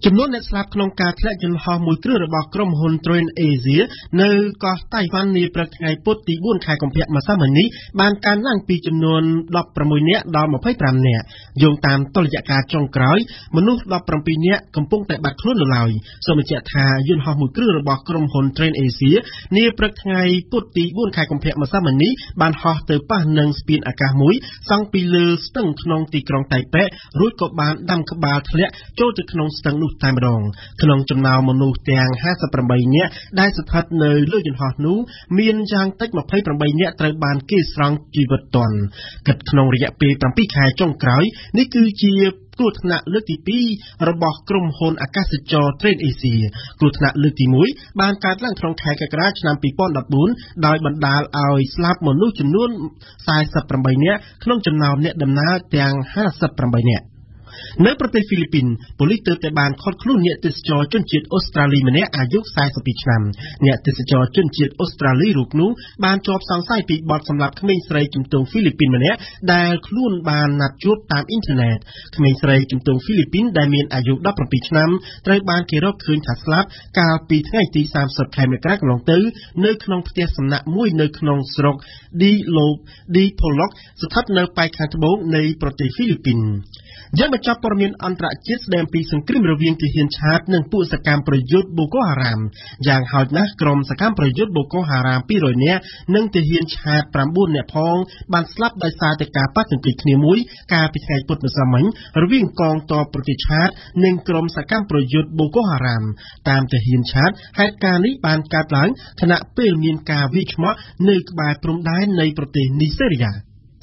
ចំនួនអ្នកស្លាប់ក្នុងការធ្លាក់យន្តហោះមួយគ្រឿងរបស់ក្រុមហ៊ុន Train Asia នៅកោះតៃវ៉ាន់នាព្រឹកថ្ងៃពុធទីបួនខែកុម្ភៈម្សិលមិញនេះបានកើនឡើងពីចំនួនដប់ប្រាំមួយនាក់ដល់ម្ភៃប្រាំនាក់យោងតាមតុល្យការចុងក្រោយមនុស្សដប់ប្រាំពីរនាក់កំពុងតែបាត់ខ្លួននៅឡើយសូមបញ្ជាក់ថាយន្តហោះមួយគ្រឿងរបស់ក្រុមហ៊ុន Train Asia នាព្រឹកថ្ងៃពុធទីបួនខែកុម្ភៈម្សិលមិញនេះបានហោះទៅប៉ះនឹងស្ពានអាកាសមួយសង់ពីលើស្ទឹងក្នុងទីក្រុងតៃប៉េរួចក៏បានដាំក្បាលធ្លាក់ចូលទៅក្នុងស្ទឹងនោះតែម្ដងក្នុងចំណោមមនុស្សទាំងห้าสิบแปดនាក់ដែលស្ថិតនៅលើយន្តហោះនោះមានយ៉ាងតិចยี่สิบแปดនាក់ត្រូវបានគេស្រង់ជីវិតទន់គិតក្នុងរយៈពេលเจ็ดខែចុងក្រោយនេះគឺជាគ្រោះថ្នាក់លើកទីពីររបស់ក្រុមហ៊ុនអាកាសចរ Train Asia គ្រោះថ្នាក់លើកទីមួយបានកើតឡើងក្នុងខែកក្កដាឆ្នាំពីរពាន់ដប់បួនដោយបណ្ដាលឲ្យស្លាប់មនុស្សចំនួនสี่สิบแปดនាក់ក្នុងចំណោមអ្នកដំណើរទាំងห้าสิบแปดនាក់នៅប្រទេសហ្វីលីពីនប៉ូលីសទើបតែបានឃាត់ខ្លួនអ្នកទេសចរជនជាតិអូស្ត្រាលីម្នាក់អាយុสี่สิบពីរឆ្នាំអ្នកទេសចរជនជាតិអូស្ត្រាលីរូបនោះបានជាប់សង្ស័យពីបទសម្លាប់ក្មេងស្រីជំទង់ហ្វីលីពីនម្នាក់ដែលខ្លួនបានណាត់ជួបតាមអ៊ីនធឺណិតក្មេងស្រីជំទង់ហ្វីលីពីនដែលមានអាយុដប់ប្រាំពីរឆ្នាំត្រូវបានគេរកឃើញថាស្លាប់កាលពីថ្ងៃទីសាមសិបខែមករាកន្លងទៅនៅក្នុងផ្ទះសំណាក់មួយនៅក្នុងស្រុកឌីឡូឌីផូឡុកស្ថិតនៅប៉ែកខាងត្បូងនៃប្រទេសហ្វីលីពីនយើងបញ្ចប់ព័ត៌មានអន្តរជាតិស្ដីអំពីសង្គ្រាមរវាងទាហានឆាតនិងពួកសកម្មប្រយុទ្ធបូកូហារ៉ាមយ៉ាងហោចណាស់ក្រុមសកម្មប្រយុទ្ធបូកូហារ៉ាមពីររយនាក់និងទាហានឆាតប្រាំបួននាក់ផងបានស្លាប់ដោយសារតែការប៉ះទង្គិចគ្នាមួយកាលពីថ្ងៃពុធម្សិលមិញរវាងកងទ័ពប្រទេសឆាតនិងក្រុមសកម្មប្រយុទ្ធបូកូហារ៉ាមតាមទាហានឆាតហេតុការណ៍នេះបានកើតឡើងខណៈពេលមានការវាយឆ្មក់នៅក្បែរព្រំដែននៃប្រទេសនីសេរីយ៉ា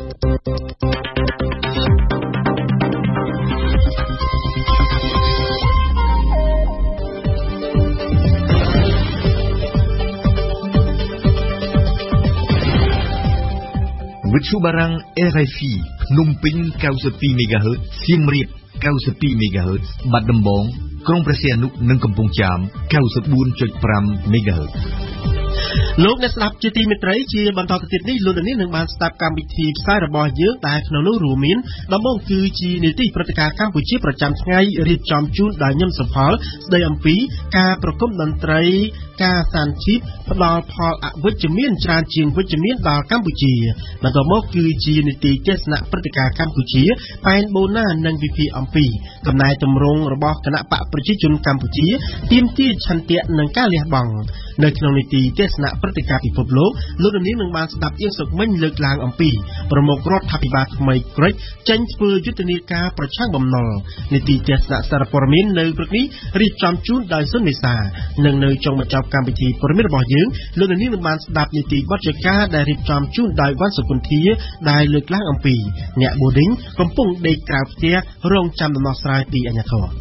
វិទ្យុបារាំង R F I ភ្នំពេញเก้าสิบสอง MHz សៀមរាបเก้าสิบสอง MHz បាត់ដំបងក្រុងព្រះសីហនុនិងកំពង់ចាមเก้าสิบสี่จุดห้า MHz លោកអ្នកស្ដាប់ជាទីមេត្រីជាបន្តទៅទៀតនេះលោកនាងនឹងបានស្ដាប់កម្មវិធីផ្សាយរបស់យើងដែលក្នុងនោះរួមមានដំបូងគឺជានីតិព្រឹត្តិការណ៍កម្ពុជាប្រចាំថ្ងៃរៀបចំជូនដោយញឹមសុផលស្ដីអំពីការប្រគំតន្ត្រីការសានជីបផ្ដល់ផលអវិជ្ជមានច្រើនជាងវិជ្ជមានដល់កម្ពុជាបន្ទាប់មកគឺជានីតិទេសនាព្រឹត្តិការណ៍កម្ពុជាប៉ែនបូណានិងវិភាគអំពីកំណែតម្រង់របស់គណៈបកប្រជាជនកម្ពុជាទាមទារឆន្ទៈនិងការលះបង់នៅក្នុងនីតិទេសនាព្រឹត្តិការណ៍ពិភពលោកលោកនាងនឹងបានស្ដាប់អៀងសុកមិញលើកឡើងអំពីប្រមុខរដ្ឋាភិបាលថ្មីក្រិចចេញធ្វើយុទ្ធនាការប្រឆាំងបំណុលនីតិទេសនាសារព័ត៌មាននៅព្រឹកនេះរៀបចំជូនដោយសុនមេសានិងនៅចុងបញ្ចប់កម្មវិធីព័ត៌មានរបស់យើងលោកនាងនឹងបានស្ដាប់នីតិបទជាការដែលរៀបចំជូនដោយវ៉ាន់សុគន្ធាដែលលើកឡើងអំពីអ្នកបូឌីងកំពុងដេកក្រៅផ្ទះរងចាំដំណោះស្រាយពីអាជ្ញាធរ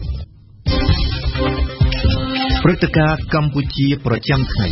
ព្រឹត្តិការណ៍កម្ពុជាប្រចាំថ្ងៃ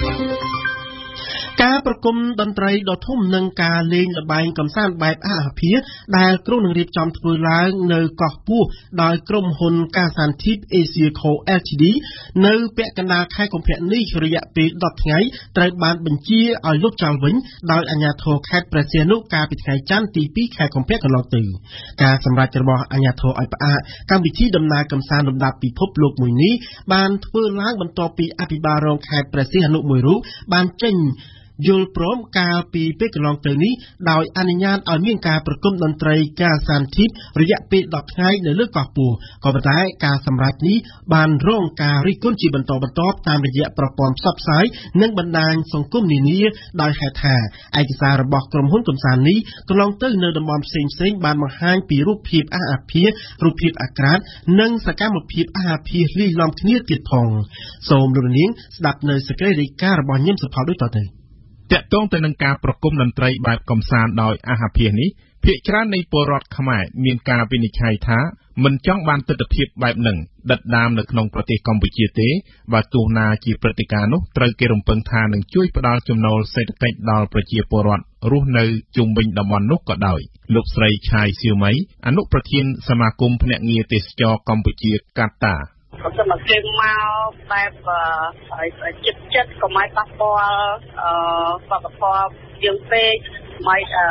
ការប្រគំតន្ត្រីដ៏ធំនិងការលេងល្បែងកម្សាន្តបែបអាហាភាដែលក្រុងនឹងរៀបចំធ្វើឡើងនៅកោះពោះដោយក្រុមហ៊ុនកាសានធីប Asia Co Ltd នៅពាក់កណ្ដាលខែកុម្ភៈនេះរយៈពេលដប់ថ្ងៃត្រូវបានបញ្ជាឲ្យលុបចោលវិញដោយអាជ្ញាធរខេត្តព្រះសីហនុកាលពីថ្ងៃច័ន្ទទីពីរខែកុម្ភៈកន្លងទៅការសម្រេចរបស់អាជ្ញាធរឲ្យផ្អាកកម្មវិធីដំណើរកម្សាន្តលំដាប់ពិភពលោកមួយនេះបានធ្វើឡើងបន្ទាប់ពីអភិបាលរងខេត្តព្រះសីហនុមួយរូបបានចេញយល់ព្រមកាលពីពេលកន្លងទៅនេះដោយអនុញ្ញាតឲ្យមានការប្រគំតន្ត្រីការសានធីបរយៈពេលដប់ថ្ងៃនៅលើកោះពោះក៏ប៉ុន្តែការសម្រេចនេះបានរងការរិះគន់ជាបន្តបន្ទាប់តាមរយៈប្រព័ន្ធផ្សព្វផ្សាយនិងបណ្ដាញសង្គមនានាដោយហេតុថាឯកសាររបស់ក្រុមហ៊ុនកំសាន្តនេះកន្លងទៅនៅតំបន់ផ្សេងផ្សេងបានបង្ហាញពីរូបភាពអាហាភាសរូបភាពអាក្រាតនិងសកម្មភាពអាហាភាសលីលំគ្នាទៀតផងសូមលោកនាងស្ដាប់នៅសេចក្តីរាយការណ៍របស់ញឹមសុផលដូចតទៅតាក់ទងទៅនឹងការប្រគំតន្ត្រីបែបកំសាន្តដោយអាហាភាសនេះភាគច្រើននៃពលរដ្ឋខ្មែរមានការវិនិច្ឆ័យថាមិនចង់បានទស្សនវិជ្ជាបែបហ្នឹងដិតដាមនៅក្នុងប្រទេសកម្ពុជាទេបើទោះណាជាព្រឹត្តិការណ៍នោះត្រូវគេរំពឹងថានឹងជួយផ្ដល់ចំណូលសេដ្ឋកិច្ចដល់ប្រជាពលរដ្ឋរស់នៅជុំវិញតំបន់នោះក៏ដោយលោកស្រីឆាយសៀវម៉ៃអនុប្រធានសមាគមភ្នាក់ងារទេសចរកម្ពុជាកាតាខ្ញុំសូមអញ្ជើញមកបែបចិត្តចិត្តកុំឲ្យប៉ះពាល់អឺបបធម៌យើងពេកមិន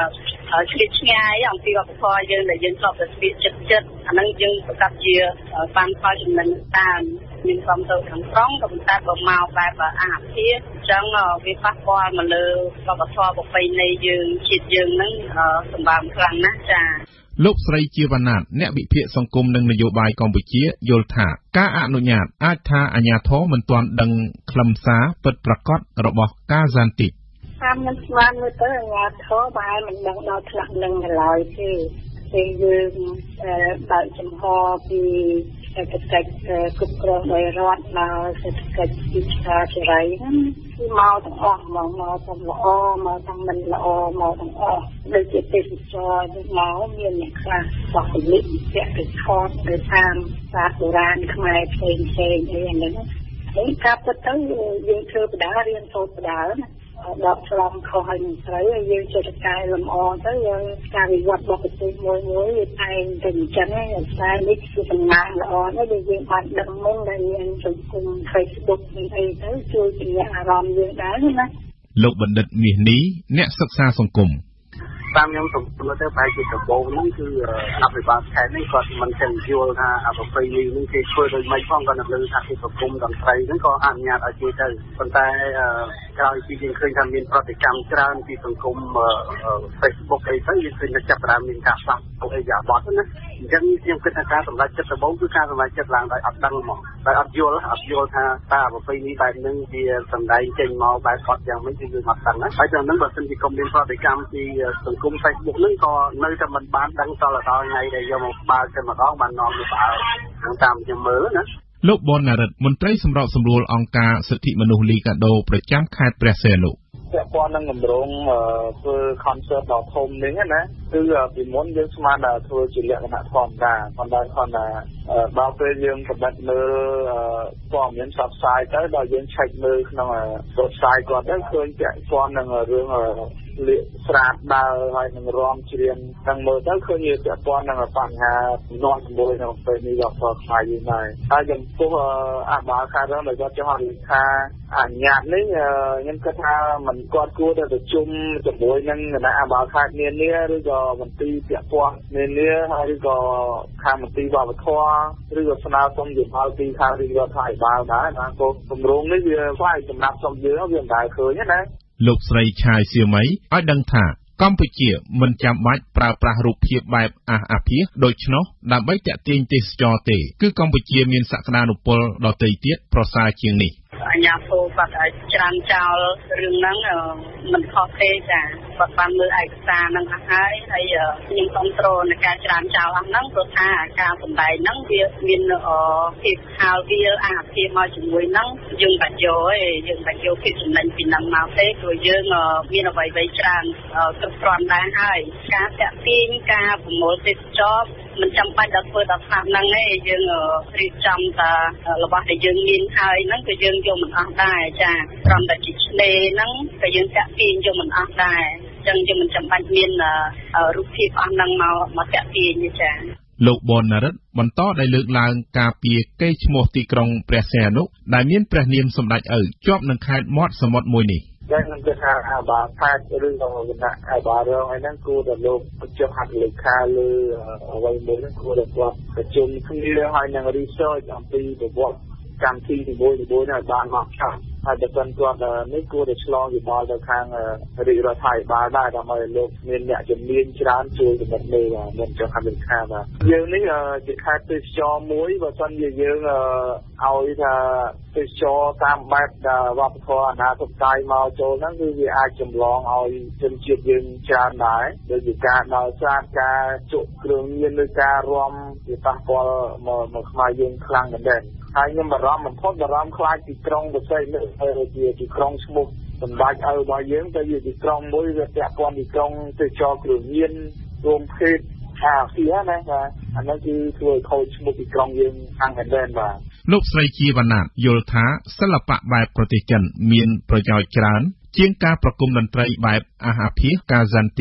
ឆ្លៀតឆ្ងាយអំពីវប្បធម៌យើងដែលយើងធ្លាប់តែស្លៀកចិត្តចិត្តអាហ្នឹងយើងប្រកាសជាបានផលចំណេញតាមមានความទៅខាងត្រង់ក៏ប៉ុន្តែបើមកបែបអាភិបអញ្ចឹងវាប៉ះពាល់មកលើវប្បធម៌ប្រពៃណីយើងជាតិយើងហ្នឹងសម្បើមខ្លាំងណាស់ចា៎លោកស្រីជាវណ្ណាតអ្នកវិភាគសង្គមនិងនយោបាយកម្ពុជាយល់ថាការអនុញ្ញាតអាចថាអាជ្ញាធរមិនទាន់ដឹងខ្លឹមសារពិតប្រាកដរបស់ការហ្សានទីបតាមខ្ញុំស្មានមើលទៅអាជ្ញាធរបែរមិនដឹងដល់ថ្នាក់នឹងឡើយទេពេលយើងបើកចំហពីសេដ្ឋកិច្ចគ្រប់គ្រងដោយរដ្ឋមកសេដ្ឋកិច្ចពីឆ្លាតសេរីហ្នឹងគឺមកទាំងអស់មកមកទាំងល្អមកទាំងមិនល្អមកទាំងអស់ដូចជាទេសចរនេះមកមានអ្នកខ្លះបោះពលិពាក់ទៅខតទៅតាមសាស្ត្របុរាណខ្មែរផ្សេងផ្សេងអីហ្នឹងហើយការពិតទៅយើងធ្វើបដារៀនសូត្របដាណាដកឆ្លងខុសហើយមិនត្រូវហើយយើងចេះតែកែលម្អទៅយើងការវិវត្តរបស់ប្រទេសមួយមួយវាតែងតែអញ្ចឹងហើយតែនេះគឺសំណាងល្អណាស់ដែលយើងបានដឹងមុនដែលមានសង្គម Facebook នេះអីទៅជួយជំនះអារម្មណ៍យើងដែរណាលោកបណ្ឌិតមាសនេះអ្នកសិក្សាសង្គមតាមខ្ញុំសង្ឃឹមទៅបែរជាដំបូងហ្នឹងគឺអភិបាលខេត្តនេះគាត់មិនចឹងយល់ថាអបប្រពៃនេះគេធ្វើដោយមិនផងគាត់នៅលើថាគេប្រគំតន្ត្រីហ្នឹងក៏អនុញ្ញាតឲ្យគេទៅប៉ុន្តែក្រោយពីយើងឃើញថាមានប្រតិកម្មច្រើនពីសង្គម Facebook អីទៅយើងឃើញថាចាប់ផ្ដើមមានការផ្លាស់ប្ដូរអីយ៉ាបត់ណាអញ្ចឹងខ្ញុំគិតថាការសម្រេចចិត្តដំបូងគឺការសម្រេចចិត្តឡើងដោយអត់ដឹងហ្មងដោយអត់យល់អត់យល់ថាតើអបប្រពៃនេះបែបហ្នឹងវាសម្ដែងចេញមកបែបអត់យ៉ាងម៉េចគឺយើងអត់ដឹងណាហើយដល់ហ្នឹងបើសិនជាកុំមានប្រតិកម្មពីសង្គម Facebook ហ្នឹងក៏នៅតែមិនបានដឹងតលដល់ថ្ងៃដែលយកមកបើកតែម្ដងបាននាំទៅបើកតាមខ្ញុំមើលណាលោកបនណារិទ្ធមន្ត្រីសម្របសម្រួលអង្គការសិទ្ធិមនុស្សលីកាដូប្រចាំខេត្តព្រះសីហនុពាក់ព័ន្ធនឹងគម្រោងធ្វើ concert ដ៏ធំនេះណាគឺពីមុនយើងស្មានថាធ្វើជាលក្ខណៈធម្មតាប៉ុន្តែគាត់ថាដល់ពេលយើងកំណត់មើលព័ត៌មានផ្សព្វផ្សាយទៅដល់យើងឆែកមើលក្នុងwebsiteគាត់ទៅឃើញពាក់ព័ន្ធនឹងរឿងលាកស្រាតដើរហើយនឹងរំច្រៀងទាំងមើលទៅឃើញវាពាក់ព័ន្ធនឹងបញ្ហានាំជាមួយនឹងពេលនេះដល់ផ្សាយយើងដែរហើយចំពោះអបាលខេត្តដែលគាត់ចង់ឲ្យថាអញ្ញាតនេះខ្ញុំគិតថាមិនគាត់គួរទៅប្រជុំជាមួយនឹងគណៈអបាលខេត្តនានាឬក៏មន្ត្រីពាក់ព័ន្ធនានាហើយឬក៏ខាងមន្ត្រីវប្បធម៌ឬក៏ស្នើសុំយោបល់ពីខាងរាជរដ្ឋាភិបាលដែរណាព្រោះគម្រោងនេះវាស្វ័យចំណាប់សុំយើងវាមិនដែលឃើញណាលោកស្រីឆាយសៀមីឲ្យដឹងថាកម្ពុជាមិនចាំបាច់ប្រើប្រាស់រូបភាពបែបអាសអាភាសដូច្នោះដើម្បីទាក់ទាញទេសចរទេគឺកម្ពុជាមានសក្តានុពលដទៃទៀតប្រសើរជាងនេះអញ្ញាធិបតេយ្យគាត់ច្រានចោលរឿងហ្នឹងមិនខុសទេចាគាត់បានមើលឯកសារហ្នឹងអស់ហើយហើយខ្ញុំគ្រប់គ្រងនៃការច្រានចោលអស់ហ្នឹងព្រោះថាការសម្ដែងហ្នឹងវាមានភាពខាលវាអាភិបមកជាមួយហ្នឹងយើងបាច់យកឯងយើងបាច់យកភាពចំណេញពីហ្នឹងមកទេព្រោះយើងមានអ្វីៗច្រើនគ្រប់គ្រាន់ដែរហើយការតាក់ទាញការប្រមូលទេសចរមិនចាំបាច់ដល់ធ្វើដល់ស្ថាបហ្នឹងទេយើងរៀបចំតែរបស់ដែលយើងមានហើយហ្នឹងក៏យើងយកមិនអស់ដែរចាព្រមតែជាឆ្នេរហ្នឹងក៏យើងតាក់ទាញយកមិនអស់ដែរអញ្ចឹងយើងមិនចាំបាច់មានរូបភាពអស់ហ្នឹងមកមកតាក់ទាញទេចាលោកបនណារិទ្ធបន្តដែលលើកឡើងការពីកេរ្តិ៍ឈ្មោះទីក្រុងព្រះសីហនុដែលមានព្រះនាមសម្ដេចឪជាប់នឹងខេត្តមាត់សមុទ្រមួយនេះតែខ្ញុំគិតថាអាបាលខេត្តឬក៏គណៈអាបាលរងឯហ្នឹងគួរតែលោកបញ្ចុះហត្ថលេខាលើអ្វីមួយហ្នឹងគួរតែគាត់ប្រជុំគ្នាហើយនឹង research អំពីប្រវត្តិកម្មវិធីទីមួយទីមួយនេះឲ្យបានមកឆាប់ហើយតែគាត់គាត់នេះគួរតែឆ្លងយោបល់ទៅខាងរាជរដ្ឋាភិបាលដែរដើម្បីឲ្យលោកមានអ្នកជំនាញច្រើនជួយចំណិតលើមិនចុះហត្ថលេខាបាទយើងនេះជាខេត្តទេសចរមួយបើសិនជាយើងឲ្យថាទេសចរតាមបែបវប្បធម៌អាណាធិបតេយ្យមកចូលហ្នឹងគឺវាអាចចម្លងឲ្យជនជាតិយើងច្រើនដែរដូចជាការដល់សាទការជក់គ្រឿងញៀនឬការរាំវាប៉ះពាល់មកមកខ្មែរយើងខ្លាំងមែនទែនហើយខ្ញុំបារម្ភបំផុតបារម្ភខ្លាចទីក្រុងបរសៃនេះជាទីក្រុងឈ្មោះសម្ដេចឪរបស់យើងទៅជាទីក្រុងមួយវាពាក់ព័ន្ធទីក្រុងទេសចរគ្រឿងញៀនរួមភេទអាហ្វៀណាបាទអានោះគឺធ្វើឲ្យខូចឈ្មោះទីក្រុងយើងខាងមែនទែនបាទលោកស្រីជាវណ្ណាតយល់ថាសិល្បៈបែបប្រទេសចិនមានប្រយោជន៍ច្រើនជាងការប្រគំតន្ត្រីបែបអាសអាភាសការហ្សានទីប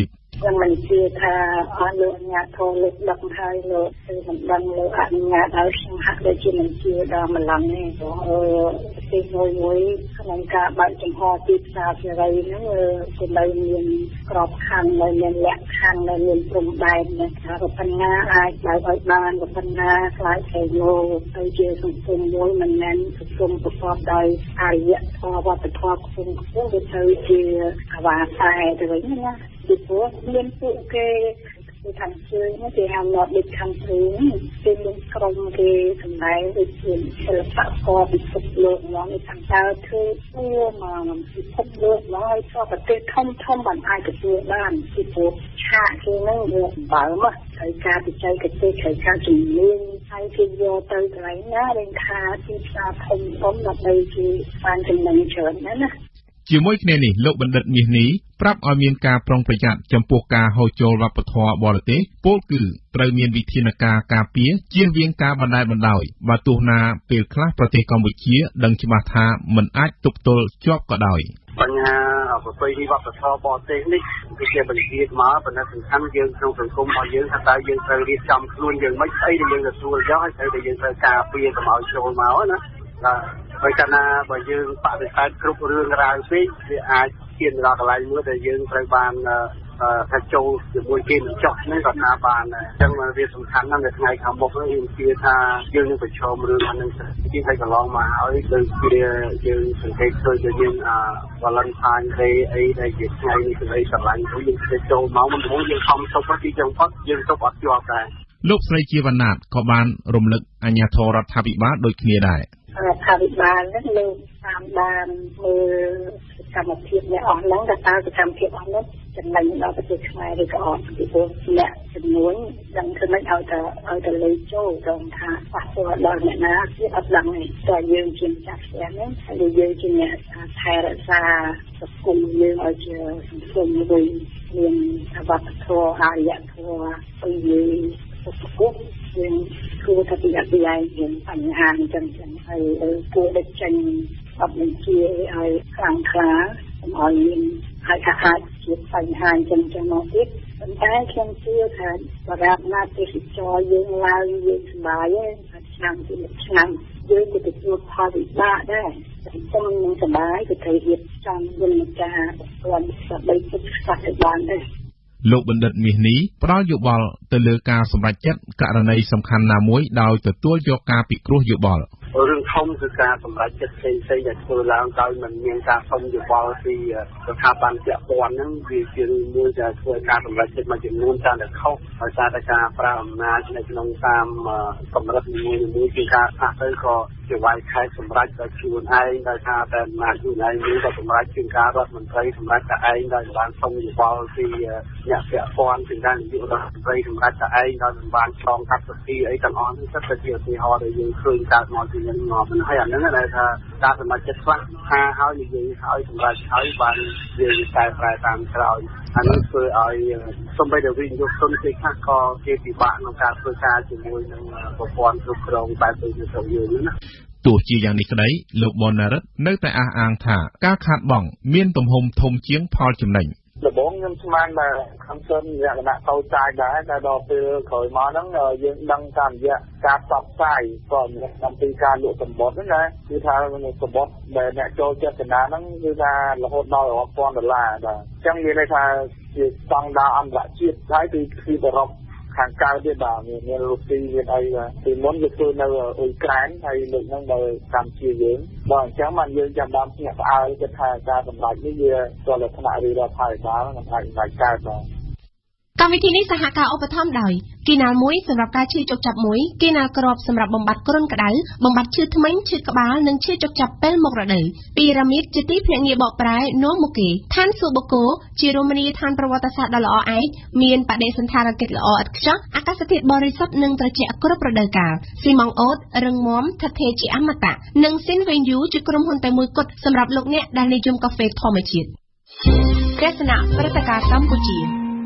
ยังมันเชื่อถ้าอ่านเรื่องงานโทรเล็กดังไทยเลยคือมันดังเลยอ่านงานเอาช่างหักได้ที่มันเชื่อดามันลังนี่ก็เออสิ่งน้อยน้อยขนมกาใบจำพอติดสาอะไรนั่นเออเป็นใบเมียนกรอบคันใบเมียนแหลกคันใบเมียนตรงใบนะคะกับพันงาอายใบใบบานกับพันงาคล้ายไข่โลไปเจอสังคมน้อยมันนั้นสังคมประกอบใดอายะพอว่าประกอบสังคมเป็นเธอเจออวาตายแต่ว่านี่นะดิบว่าเรียนปุ๊กเกไปทำซื้อไม่ใช่ทำหลอดดิบทำซื้อเป็นเรื่องกรมเกสมัยไปเรียนศิลปะกอเป็นสุดโลกน้องในทางดาวเธอทั่วมาเป็นสุดโลกน้อยชอบประเทศท่อมท่อมบันอายกับตัวบ้านที่ปุ๊บชาคือนั่งเรือบ่าวมาใช้การติดใจกับเต้ใช้การจุ่มเลี้ยงใช้ที่โยเตยไหลหน้าเรียนคาที่ชาทมต้มแบบใบที่ฟานจึงมันเฉินนั่นนะជាមួយគ្នានេះលោកបណ្ឌិតមាសនេះប្រាប់ឲ្យមានការប្រុងប្រយ័ត្នចំពោះការហូរចូលវប្បធម៌បរទេសពោលគឺត្រូវមានវិធានការការពារជៀសវាងការបណ្តែតបណ្តោយបើទោះណាពេលខ្លះប្រទេសកម្ពុជាដឹងច្បាស់ថាមិនអាចទប់ទល់ជាប់ក៏ដោយបញ្ហាប្រពៃណីវប្បធម៌បរទេសនេះគឺជាបញ្ហាមកប៉ុន្តែសំខាន់យើងក្នុងសង្គមរបស់យើងថាតើយើងត្រូវរៀបចំខ្លួនយើងមិនស្អីដែលយើងទទួលយកហើយស្អីដែលយើងត្រូវការពារកុំឲ្យចូលមកណាហើយកាលណាបើយើងបដិសេធគ្រប់រឿងរ៉ាវពេកវាអាចឈានដល់កន្លែងមួយដែលយើងត្រូវបានថាចូលជាមួយគេមិនចុះនេះក៏ថាបានអញ្ចឹងវាសំខាន់ណាស់នៅថ្ងៃខាងមុខនេះយើងជឿថាយើងនឹងប្រឈមរឿងហ្នឹងជាហើយកន្លងមកហើយដូចជាយើងសង្កេតឃើញថាយើងវ៉ាឡង់ថាញទេអីដែលជាថ្ងៃនេះគឺអីស្រឡាញ់យើងទៅចូលមកមិនដឹងយើងខំសុបទៅចឹងផុតយើងសុបអត់ជាប់ដែរលោកស្រីជាវណ្ណាតក៏បានរំលឹកអាជ្ញាធររដ្ឋាភិបាលដូចគ្នាដែររដ្ឋាភិបាលនឹងលើកតាមដានមើលសកម្មភាពអ្នកអស់ហ្នឹងតើសកម្មភាពអស់នោះចំណេញដល់ប្រទេសខ្មែរឬក៏អត់ពីព្រោះអ្នកចំនួនដឹងធ្វើម៉េចឲ្យតែឲ្យតែលេខចូលដល់ថាប៉ះពាល់ដល់អ្នកណាទៀតអត់ដឹងទេតែយើងជាម្ចាស់ផ្ទះហ្នឹងហើយយើងជាអ្នកថែរក្សាសង្គមយើងឲ្យជាសង្គមមួយមានវប្បធម៌អារ្យធម៌ពីសុខភាពយើងគួរតែពិនិត្យពីឯងយើងបញ្ហាអញ្ចឹងចឹងហើយគួរដឹកចេញអត់បញ្ជាឲ្យខ្លាំងខ្លាកុំឲ្យមានហើយថាអាចជាបញ្ហាអញ្ចឹងចឹងមកទៀតប៉ុន្តែខ្ញុំជឿថាបរិបទណាទេសចរយើងឡើងយើងសប្បាយហើយឆ្នាំទីឆ្នាំយើងក៏ទទួលផលវិបាកដែរខ្ញុំនឹងសប្បាយទៅត្រូវរៀបចំយន្តការប្រព័ន្ធសបីពុទ្ធសាសនាបានដែរលោកបណ្ឌិតមាសនេះផ្ដល់យោបល់ទៅលើការសម្រេចចិត្តករណីសំខាន់ណាមួយដោយទទួលយកការពិគ្រោះយោបល់រឿងធំគឺការសម្រេចចិត្តផ្សេងៗដែលធ្វើឡើងដោយមិនមានការសុំយោបល់ពីស្ថាប័នពាក់ព័ន្ធហ្នឹងវាជារឿងមួយដែលធ្វើការសម្រេចចិត្តមួយចំនួនតាមតែខុសដោយសារតែការប្រើអំណាចនៅក្នុងតាមកម្រិតនីមួយៗគឺការខ្លះទៅក៏ជាវាយខែសម្រេចដោយខ្លួនឯងដោយថាតែអំណាចខ្លួនឯងនេះក៏សម្រេចជាការរដ្ឋមន្ត្រីសម្រេចតែឯងដោយបានសុំយោបល់ពីអ្នកពាក់ព័ន្ធពីការនាយករដ្ឋមន្ត្រីសម្រេចតែឯងដោយមិនបានឆ្លងកាត់សិទ្ធិអីទាំងអស់នេះទៅជាឧទាហរណ៍ដែលយើងឃើញកើតមកពីនឹងមកហើយអាហ្នឹងដែលថាការសម្រេចចិត្តខ្លះថាហើយនិយាយហើយសម្រេចហើយបានវាតែប្រែតាមក្រោយអានេះធ្វើឲ្យសូម្បីតែវិនិយោគទុនគេខ្លះក៏គេពិបាកក្នុងការធ្វើការជាមួយនឹងប្រព័ន្ធគ្រប់គ្រងបែបដូចនៅក្នុងយើងណាទោះជាយ៉ាងនេះក្តីលោកប៊ុនណារិតនៅតែអះអាងថាការខាតបង់មានទំហំធំជាងផលចំណេញដំបូងខ្ញុំស្មានថាខាងសិនលក្ខណៈតូចតាចដែរតែដល់ពេលក្រោយមកហ្នឹងយើងដឹងតាមរយៈការផ្សព្វផ្សាយក៏មានអំពីការលក់សម្បត្តិហ្នឹងណាគឺថាសម្បត្តិដែលអ្នកចូលចិត្តកណ្ដាលហ្នឹងគឺថារហូតដល់រាប់ពាន់ដុល្លារបាទអញ្ចឹងមានន័យថាជាស្តង់ដារអន្តរជាតិហើយពីពីអឺរ៉ុបខាងកើតទៀតបាទមានរុស្ស៊ីមានអីបាទពីមុនវាធ្វើនៅអ៊ុយក្រែនហើយលើកហ្នឹងដល់កម្ពុជាយើងបើអញ្ចឹងបានយើងចាំបានភ្ញាក់ផ្អើលគិតថាការសម្រេចនេះវាជាលក្ខណៈរីរដ្ឋាភិបាលនឹងអាចសម្រេចកើតបាទកម្មវិធីនេះសហការឧបត្ថម្ភដោយគីណាល់មួយសម្រាប់ការឈឺចុកចាប់មួយគីណាល់ក្របសម្រាប់បំបត្តិគ្រុនក្តៅបំបត្តិឈឺធ្មេញឈឺក្បាលនិងឈឺចុកចាប់ពេលមករដូវពីរ៉ាមីតជាទីភ្នាក់ងារបកប្រែនាំមកគេឋានសួគ៌បូកូជារមណីយដ្ឋានប្រវត្តិសាស្ត្រដ៏ល្អឯកមានបដិសណ្ឋារកិច្ចល្អឥតខ្ចោះអាកាសធាតុបរិសុទ្ធនិងត្រជាក់គ្រប់រដូវកាលស៊ីម៉ង់អូតរឹងមាំថិតថេរជាអមតៈនិងស៊ីនវេនយូជាក្រុមហ៊ុនតែមួយគត់សម្រាប់លោកអ្នកដែលនិយមកាហ្វេធម្មជាតិទស្សនៈព្រឹត្តិការណ៍កម្ពុជា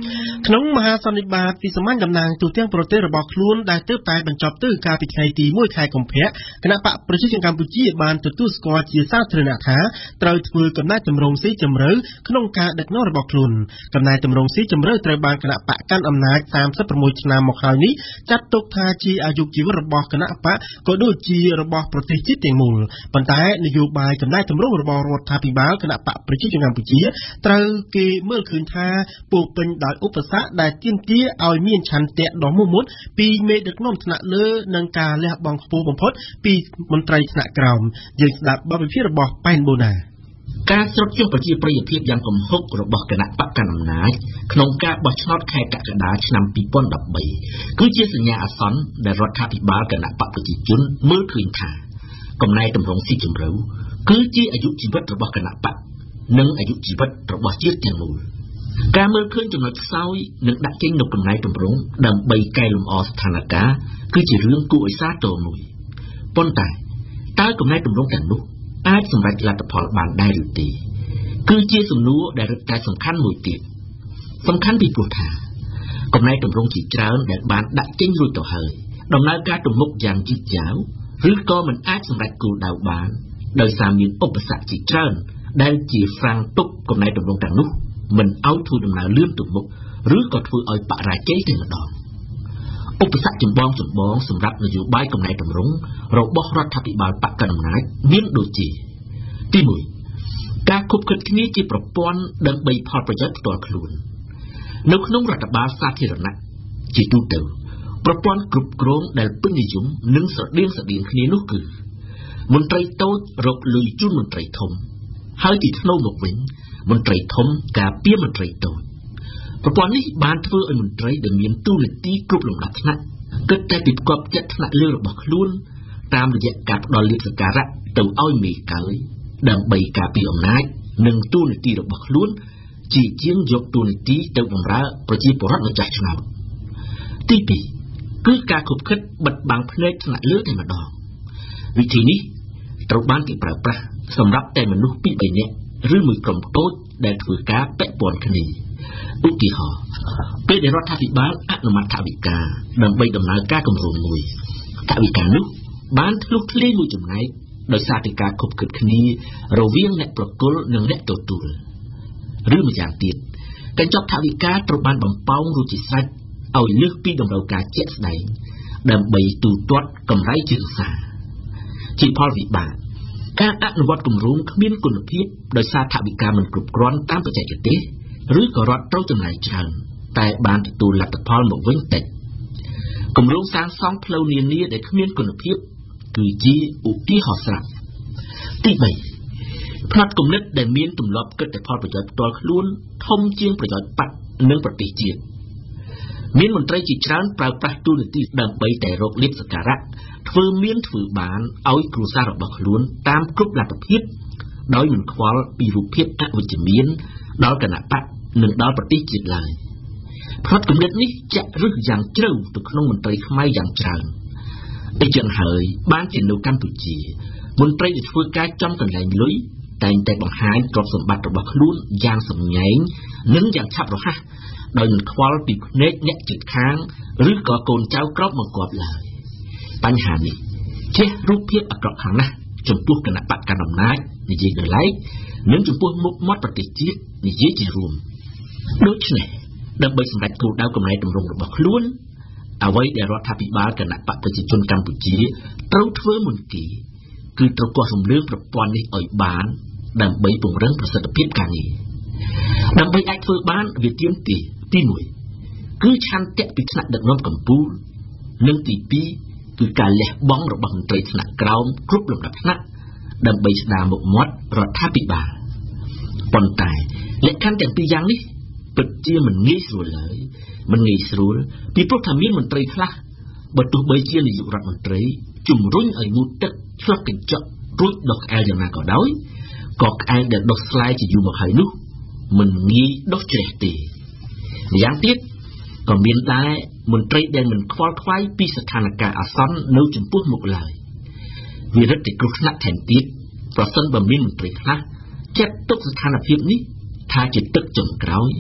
ក្នុងមហាសន្និបាតវិសាមញ្ញតំណាងទូទាំងប្រទេសរបស់ខ្លួនដែលទើបតែបញ្ចប់ទៅកាលពីថ្ងៃទីមួយខែកុម្ភៈគណៈបកប្រជាជនកម្ពុជាបានទទួលស្គាល់ជាសាធារណៈថាត្រូវធ្វើកំណែទម្រង់ស៊ីជម្រៅក្នុងការដឹកនាំរបស់ខ្លួនកំណែទម្រង់ស៊ីជម្រៅត្រូវបានគណៈបកកាន់អំណាចសាមសិបប្រាំមួយឆ្នាំមកហើយនេះចាត់ទុកថាជាអាយុជីវិតរបស់គណៈបកក៏ដូចជារបស់ប្រទេសជាតិទាំងមូលប៉ុន្តែនយោបាយកំណែទម្រង់របស់រដ្ឋាភិបាលគណៈបកប្រជាជនកម្ពុជាត្រូវគេមើលឃើញថាពោពេញដោយឧបសគ្គដែលទាមទារឲ្យមានឆន្ទៈដ៏មោះមុតពីមេដឹកនាំថ្នាក់លើនិងការលះបង់ខ្ពស់បំផុតពីមន្ត្រីថ្នាក់ក្រោមយើងស្ដាប់បទវិភាគរបស់ប៉ែនបូណាការស្រុតចុះប្រជាប្រិយភាពយ៉ាងគំហុករបស់គណៈបកកណ្ដាលអំណាចក្នុងការបោះឆ្នោតខែកក្កដាឆ្នាំពីរពាន់ដប់បីគឺជាសញ្ញាអាសន្នដែលរដ្ឋាភិបាលគណៈបកប្រជាជនមើលឃើញថាកំណែទម្រង់ស៊ីជម្រៅគឺជាអាយុជីវិតរបស់គណៈបកនិងអាយុជីវិតរបស់ជាតិទាំងមូលការមើលឃើញចំណុចខ្សោយនិងដាក់ចេញនូវកំណែទម្រង់ដើម្បីកែលម្អស្ថានភាពគឺជារឿងគួរឲ្យសាទរមួយប៉ុន្តែតើកំណែទម្រង់ទាំងនោះអាចសម្រេចលទ្ធផលបានដែរឬទេគឺជាសំណួរដែលរឹតតែសំខាន់មួយទៀតសំខាន់ពីព្រោះថាកំណែទម្រង់ជាច្រើនដែលបានដាក់ចេញរួចទៅហើយដំណើរការទៅមុខយ៉ាងយឺតយ៉ាវឬក៏មិនអាចសម្រេចគោលដៅបានដោយសារមានឧបសគ្គជាច្រើនដែលជាហ្វ្រាំងទុកកំណែទម្រង់ទាំងនោះមិនឲ្យធ្វើដំណើរលឿនទៅមុខឬក៏ធ្វើឲ្យបរាជ័យតែម្ដងឧបសគ្គចម្បងចម្បងសម្រាប់នយោបាយកំណែទម្រង់របស់រដ្ឋាភិបាលបកកណ្ដាលអំណាចមានដូចជាទីមួយការខុបខិតគ្នាជាប្រព័ន្ធដើម្បីផលប្រយោជន៍ផ្ទាល់ខ្លួននៅក្នុងរដ្ឋបាលសាធារណៈជាទូទៅប្រព័ន្ធគ្រប់គ្រងដែលពេញនិយមនិងស្រដៀងស្រដៀងគ្នានោះគឺមន្ត្រីតូចរកលុយជូនមន្ត្រីធំហើយទីធ្នូមកវិញមន្ត្រីធំការពារមន្ត្រីតូចប្រព័ន្ធនេះបានធ្វើឲ្យមន្ត្រីដែលមានតួនាទីគ្រប់លំដាប់ថ្នាក់គិតតែពីផ្គប់ចិត្តថ្នាក់លើរបស់ខ្លួនតាមរយៈការផ្ដល់លាភសក្ការៈទៅឲ្យមេកើយដើម្បីការពារអំណាចនិងតួនាទីរបស់ខ្លួនជាជាងយកតួនាទីទៅបម្រើប្រជាពលរដ្ឋម្ចាស់ឆ្នោតទីពីរគឺការខុបខិតបិទបាំងភ្នែកថ្នាក់លើតែម្ដងវិធីនេះត្រូវបានគេប្រើប្រាស់សម្រាប់តែមនុស្សពីរបីនាក់ឬមួយក្រុមតូចដែលធ្វើការពាក់ព័ន្ធគ្នាឧទាហរណ៍ពេលដែលរដ្ឋាភិបាលអនុម័តថវិកាដើម្បីដំណើរការគម្រោងមួយថវិកានោះបានធ្លុះធ្លាយមួយចំណែកដោយសារតែការខុបខិតគ្នារវាងអ្នកប្រគល់និងអ្នកទទួលឬម្យ៉ាងទៀតកញ្ចប់ថវិកាត្រូវបានបំពងរួចជាស្រេចឲ្យលើសពីតម្រូវការជាក់ស្ដែងដើម្បីទូទាត់កម្រៃជាសាជាផលវិបាកការអនុវត្តគម្រោងគ្មានគុណភាពដោយសារថវិកាមិនគ្រប់គ្រាន់តាមបច្ចេកទេសឬក៏រដ្ឋត្រូវចំណាយច្រើនតែបានទទួលលទ្ធផលមកវិញតិចគម្រោងសាងសង់ផ្លូវនានាដែលគ្មានគុណភាពគឺជាឧទាហរណ៍ស្រាប់ទីបីផ្នែកគំនិតដែលមានទម្លាប់គិតតែផលប្រយោជន៍ផ្ទាល់ខ្លួនធំជាងប្រយោជន៍ប័ណ្ណនិងប្រទេសជាតិមានមន្ត្រីជាច្រើនប្រើប្រាស់ទូនាទីដើម្បីតែរកលាភសក្ការៈធ្វើមានធ្វើបានឲ្យគ្រួសាររបស់ខ្លួនតាមគ្រប់លទ្ធភាពដោយមិនខ្វល់ពីរូបភាពអវិជ្ជមានដល់គណៈបកនិងដល់ប្រទេសជាតិឡើយផ្នែកគំនិតនេះចាក់ឫសយ៉ាងជ្រៅទៅក្នុងមន្ត្រីខ្មែរយ៉ាងច្រើនដូច្នេះហើយបានជានៅកម្ពុជាមន្ត្រីដែលធ្វើការចំកន្លែងលុយតែងតែបង្ហាញទ្រព្យសម្បត្តិរបស់ខ្លួនយ៉ាងសម្ញែងនិងយ៉ាងឆាប់រហ័សដោយមិនខ្វល់ពីភ្នែកអ្នកជិតខាងឬក៏កូនចៅក្រោបបង្គាប់ឡើយបញ្ហានេះជារូបភាពអាក្រក់ខ្លាំងណាស់ចំពោះគណៈបកកណ្ដាលអំណាចនិយាយដោយឡែកនិងចំពោះមុខមាត់ប្រទេសជាតិនិយាយជារួមដូច្នេះដើម្បីសម្រេចគោលដៅកំណែទម្រង់របស់ខ្លួនអ្វីដែលរដ្ឋាភិបាលគណៈបកប្រជាជនកម្ពុជាត្រូវធ្វើមុនគេគឺត្រូវកោះរំលើងប្រព័ន្ធនេះឲ្យបានដើម្បីពង្រឹងប្រសិទ្ធភាពការងារដើម្បីអាចធ្វើបានវាទាមទារទីមួយគឺឆន្ទៈពីថ្នាក់ដឹកនាំកម្ពុជានិងទីពីរគឺការលះបង់របស់មន្ត្រីថ្នាក់ក្រោមគ្រប់លំដាប់ថ្នាក់ដើម្បីស្ដារមុខមាត់រដ្ឋាភិបាលប៉ុន្តែលក្ខខណ្ឌទាំងពីរយ៉ាងនេះពិតជាមិនងាយស្រួលឡើយមិនងាយស្រួលពីព្រោះថាមានមន្ត្រីខ្លះបើទោះបីជានាយករដ្ឋមន្ត្រីជំរុញឲ្យងូតទឹកឆ្លប់កញ្ចក់រួចដុសក្អែលយ៉ាងណាក៏ដោយក៏ក្អែលដែលដុសស្លែជាយូរមកហើយនោះមិនងាយដុសជ្រះទេម្យ៉ាងទៀតក៏មានដែរមន្ត្រីដែលមិនខ្វល់ខ្វាយពីស្ថានភាពអាសន្ននៅចំពោះមុខឡើយវារឹតតែគ្រោះថ្នាក់ថែមទៀតប្រសិនបើមានមន្ត្រីខ្លះចាត់ទុកស្ថានភាពនេះថាជាទឹកចុងក្រោយ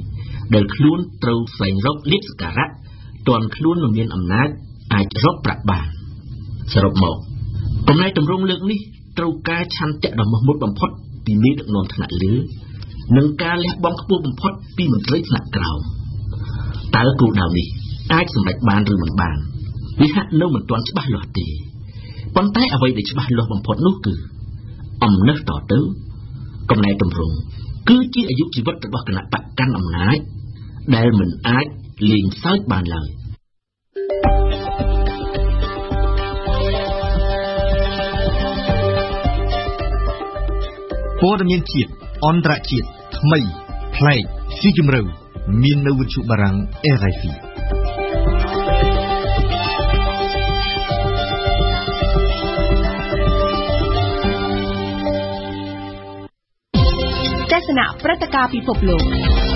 ដែលខ្លួនត្រូវស្វែងរកលៀបសការៈទាន់ខ្លួននឹងមានអំណាចអាចរកប្រាក់បានសរុបមកកំណែតម្រង់លើកនេះត្រូវការឆន្ទៈដ៏មោះមុតបំផុតពីមេដឹកនាំថ្នាក់លើនិងការលះបង់ខ្ពស់បំផុតពីមន្ត្រីថ្នាក់ក្រោមតើគោលដៅនេះអាចសម្រេចបានឬមិនបានវាហាក់នៅមិនទាន់ច្បាស់លាស់ទេប៉ុន្តែអ្វីដែលច្បាស់លាស់បំផុតនោះគឺអំណះតទៅកំណែតម្រង់គឺជាអាយុជីវិតរបស់គណៈបកកាន់អំណាចដែលមិនអាចលេងសើចបានឡើយព័ត៌មានជាតិអន្តរជាតិថ្មីប្លែកស៊ីជម្រៅមាននៅវិទ្យុបារាំង เอ រ เอฟ อีទស្សនៈព្រឹត្តិការណ៍ពិភពលោក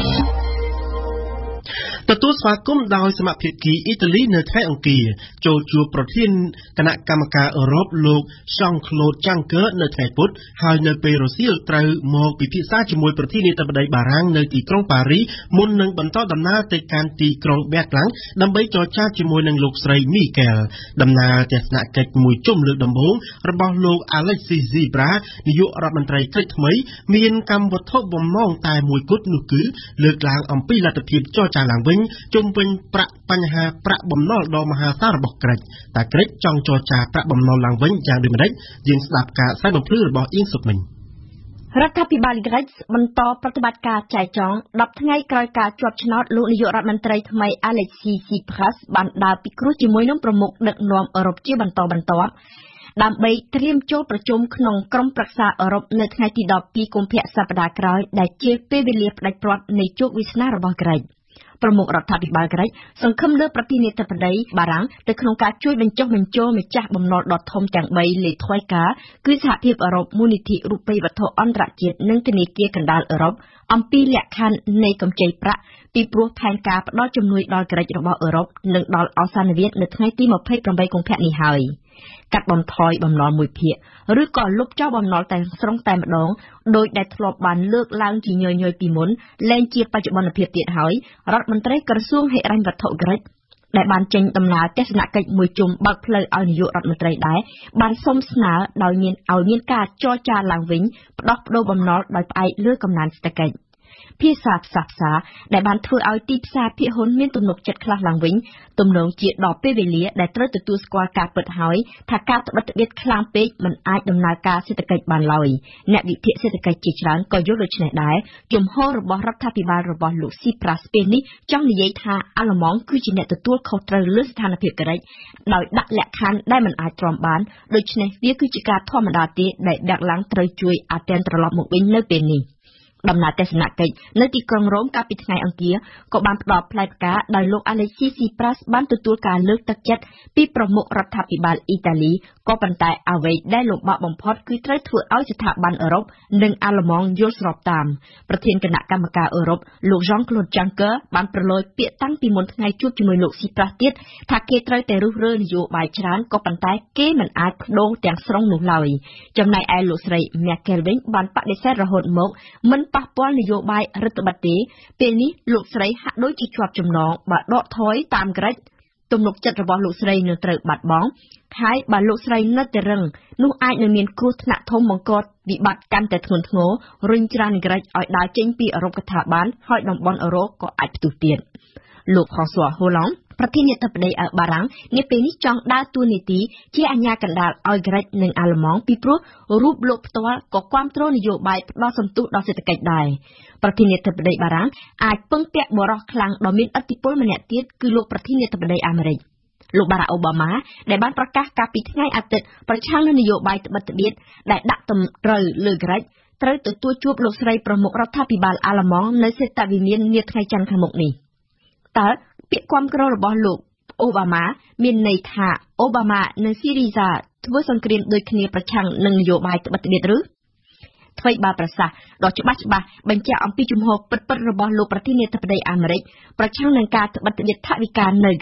ទទួលស្វាគមន៍ដោយសមាភិកីអ៊ីតាលីនៅថ្ងៃអង្គារចូលជួបប្រធានគណៈកម្មការអឺរ៉ុបលោក Jean-Claude Juncker នៅថ្ងៃពុធហើយនៅពេលរសៀលត្រូវមកពិភាក្សាជាមួយប្រធានាធិបតីបារាំងនៅទីក្រុងប៉ារីសមុននឹងបន្តដំណើរទៅកាន់ទីក្រុងបែក្លាំងដើម្បីចរចាជាមួយនឹងលោកស្រី Merkel ដំណើរទស្សនកិច្ចមួយជុំលើកដំបូងរបស់លោក Alexis Tsipras នាយករដ្ឋមន្ត្រីក្រិចថ្មីមានកម្មវត្ថុបំណងតែមួយគត់នោះគឺលើកឡើងអំពីលទ្ធភាពចរចាឡើងវិញជុំវិញប្រាក់បញ្ហាប្រាក់បំណុលដ៏មហាសាលរបស់ក្រិចតែក្រិចចង់ចរចាប្រាក់បំណុលឡើងវិញយ៉ាងដូចម្តេចយើងស្ដាប់ការផ្សាយបំភ្លឺរបស់អៀងសុកមិញរដ្ឋាភិបាលក្រិចបន្តប្រតិបត្តិការចែកចង់ដប់ថ្ងៃក្រោយការជាប់ឆ្នោតលោកនាយករដ្ឋមន្ត្រីថ្មី Alexis Tsipras បានដើរពិគ្រោះជាមួយនឹងប្រមុខដឹកនាំអឺរ៉ុបជាបន្តបន្ទាប់ដើម្បីត្រៀមចូលប្រជុំក្នុងក្រុមប្រឹក្សាអឺរ៉ុបនៅថ្ងៃទីដប់ពីរកុម្ភៈសប្តាហ៍ក្រោយដែលជាពេលវេលាផ្ដាច់ព្រាត់នៃជោគវាសនារបស់ក្រិចប្រមុខរដ្ឋាភិបាលក្រិចសង្ឃឹមលើប្រធានាធិបតីបារាំងទៅក្នុងការជួយបញ្ចុះបញ្ចូលម្ចាស់បំណុលដ៏ធំទាំងបីលេថយការគឺសហភាពអឺរ៉ុបមូលនិធិរូបិយវត្ថុអន្តរជាតិនិងធនាគារកណ្ដាលអឺរ៉ុបអំពីលក្ខខណ្ឌនៃកម្ចីប្រាក់ពីព្រោះផែនការផ្ដល់ជំនួយដល់ក្រិចរបស់អឺរ៉ុបនឹងដល់អវសានវិទ្យនៅថ្ងៃទីម្ភៃប្រាំបីកុម្ភៈនេះហើយកាត់បន្ថយបំណុលមួយភាគឬក៏លុបចោលបំណុលតែស្រុងតែម្ដងដោយដែលធ្លាប់បានលើកឡើងជាញយៗពីមុនលែងជាបច្ចុប្បន្នភាពទៀតហើយរដ្ឋមន្ត្រីក្រសួងហិរញ្ញវត្ថុក្រិចដែលបានចេញដំណើរទស្សនកិច្ចមួយជុំបើកផ្លូវឲ្យនាយករដ្ឋមន្ត្រីដែរបានសុំស្នើដោយមានឲ្យមានការចរចាឡើងវិញផ្ដោះប្ដូរបំណុលដោយផ្អែកលើកំណើនសេដ្ឋកិច្ចភាសាផ្សះផ្សាដែលបានធ្វើឲ្យទីផ្សារភាគហ៊ុនមានទំនុកចិត្តខ្លះឡើងវិញទំនងជាដល់ពេលវេលាដែលត្រូវទទួលស្គាល់ការពិតហើយថាការត្បិតត្បៀតខ្លាំងពេកមិនអាចដំណើរការសេដ្ឋកិច្ចបានឡើយអ្នកវិភាគសេដ្ឋកិច្ចជាច្រើនក៏យល់ដូចនេះដែរជំហររបស់រដ្ឋាភិបាលរបស់លោក Tsipras ពេលនេះចង់និយាយថាអាល្លឺម៉ង់គឺជាអ្នកទទួលខុសត្រូវលើស្ថានភាពក្រិចដោយដាក់លក្ខខណ្ឌដែលមិនអាចទ្រាំបានដូច្នេះវាគឺជាការធម្មតាទេដែលបែកឡើងត្រូវជួយអាទែនត្រឡប់មកវិញនៅពេលនេះដំណើរទស្សនកិច្ចនៅទីក្រុងរ៉ូមកាលពីថ្ងៃអង្គារក៏បានផ្ដល់ផ្លែផ្កាដោយលោក Alexis Tsipras បានទទួលការលើកទឹកចិត្តពីប្រមុខរដ្ឋាភិបាលអ៊ីតាលីក៏ប៉ុន្តែអ្វីដែលលំបាកបំផុតគឺត្រូវធ្វើឲ្យស្ថាប័នអឺរ៉ុបនិងអាល្លឺម៉ង់យល់ស្របតាមប្រធានគណៈកម្មការអឺរ៉ុបលោក Jean-Claude Juncker បានប្រឡូយពាក្យតាំងពីមុនថ្ងៃជួបជាមួយលោក Tsipras ទៀតថាគេត្រូវតែរុះរើនយោបាយច្រើនក៏ប៉ុន្តែគេមិនអាចបដូរទាំងស្រុងនោះឡើយចំណែកឯលោកស្រី Merkel វិញបានបដិសេធរហូតមកមិនប៉ះពាល់នយោបាយរដ្ឋបတ်ទេពេលនេះលោកស្រីហាក់ដូចជាជាប់ចំណងបើដកថយតាមក្រិចទំនុកចិត្តរបស់លោកស្រីនឹងត្រូវបាត់បង់ហើយបើលោកស្រីនៅតែរឹងនោះអាចនឹងមានគ្រោះថ្នាក់ធំបង្កវិបត្តិកាន់តែធ្ងន់ធ្ងររុញច្រានក្រិចឲ្យដើរចេញពីអឺរ៉ុបកថាបានហើយតំបន់អឺរ៉ូក៏អាចផ្ទុះទៀតលោក François Hollande ប្រធានាធិបតីបារាំងនាពេលនេះចង់ដើរតួនាទីជាអាជ្ញាកណ្ដាលឲ្យក្រិចនិងអាល្លឺម៉ង់ពីព្រោះរូបលោកផ្ទាល់ក៏គាំទ្រនយោបាយផ្ដល់សន្ទុះដល់សេដ្ឋកិច្ចដែរប្រធានាធិបតីបារាំងអាចពឹងពាក់បរិះខ្លាំងដ៏មានឥទ្ធិពលម្នាក់ទៀតគឺលោកប្រធានាធិបតីអាមេរិកលោកបារ៉ាក់អូបាម៉ាដែលបានប្រកាសកាលពីថ្ងៃអាទិត្យប្រឆាំងនឹងនយោបាយត្បិតត្បៀតដែលដាក់ទម្រៅលើក្រិចត្រូវទទួលជួបលោកស្រីប្រមុខរដ្ឋាភិបាលអាល្លឺម៉ង់នៅសេតវិមាននាថ្ងៃច័ន្ទខាងមុខនេះតើពាក្យគាំទ្ររបស់លោកអូបាម៉ាមានន័យថាអូបាម៉ានិងស៊ីរីសាធ្វើសង្គ្រាមដូចគ្នាប្រឆាំងនឹងនយោបាយត្បិតត្បៀតឬថ្មីបាប្រសាសន៍ដ៏ច្បាស់ច្បាស់បញ្ជាក់អំពីជំហរពិតៗរបស់លោកប្រធានាធិបតីអាមេរិកប្រឆាំងនឹងការត្បិតត្បៀតថវិកានៅក្រិច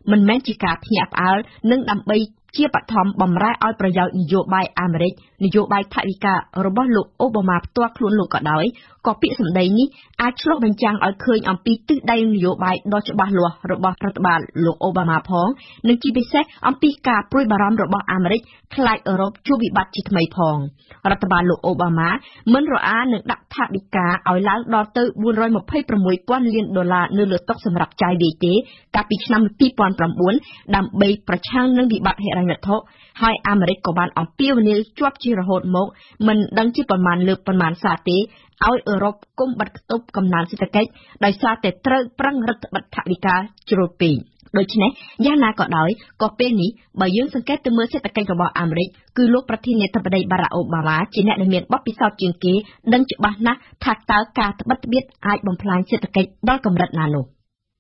មិនមែនជាការភ្ញាក់ផ្អើលនិងដើម្បីជាបឋមបំរើឲ្យប្រយោជន៍នយោបាយអាមេរិកនយោបាយថវិការបស់លោកអូបាម៉ាផ្ទាល់ខ្លួនលោកក៏ដោយក៏ពាក្យសម្ដីនេះអាចឆ្លុះបញ្ចាំងឲ្យឃើញអំពីទិសដៅនយោបាយដ៏ច្បាស់លាស់របស់រដ្ឋបាលលោកអូបាម៉ាផងនិងជាពិសេសអំពីការព្រួយបារម្ភរបស់អាមេរិកខ្លាចអឺរ៉ុបជួបវិបត្តិជាថ្មីផងរដ្ឋបាលលោកអូបាម៉ាមិនរអានឹងដាក់ថវិកាឲ្យឡើងដល់ទៅបួនរយម្ភៃប្រាំមួយពាន់លានដុល្លារនៅលើតុសម្រាប់ចាយវាយទេកាលពីឆ្នាំពីរពាន់ប្រាំបួនដើម្បីប្រឆាំងនឹងវិបត្តិហិរញ្ញវត្ថុហើយអាមេរិកក៏បានអំពាវនាវជាប់ជារហូតមកមិនដឹងជាប្រមាណលើកប្រមាណសារទេឲ្យអឺរ៉ុបគុំបិទគប់កំណើនសេដ្ឋកិច្ចដោយសារតែត្រូវប្រឹងរឹតបន្តឹងថវិកាជ្រុលពេកដូច្នេះយ៉ាងណាក៏ដោយក៏ពេលនេះបើយើងសង្កេតទៅមើលសេដ្ឋកិច្ចរបស់អាមេរិកគឺលោកប្រធានាធិបតីបារ៉ាក់អូបាម៉ាជាអ្នកដែលមានបទពិសោធន៍ជាងគេដឹងច្បាស់ណាស់ថាតើការត្បិតត្បៀតអាចបំផ្លាញសេដ្ឋកិច្ចដល់កម្រិតណានោះ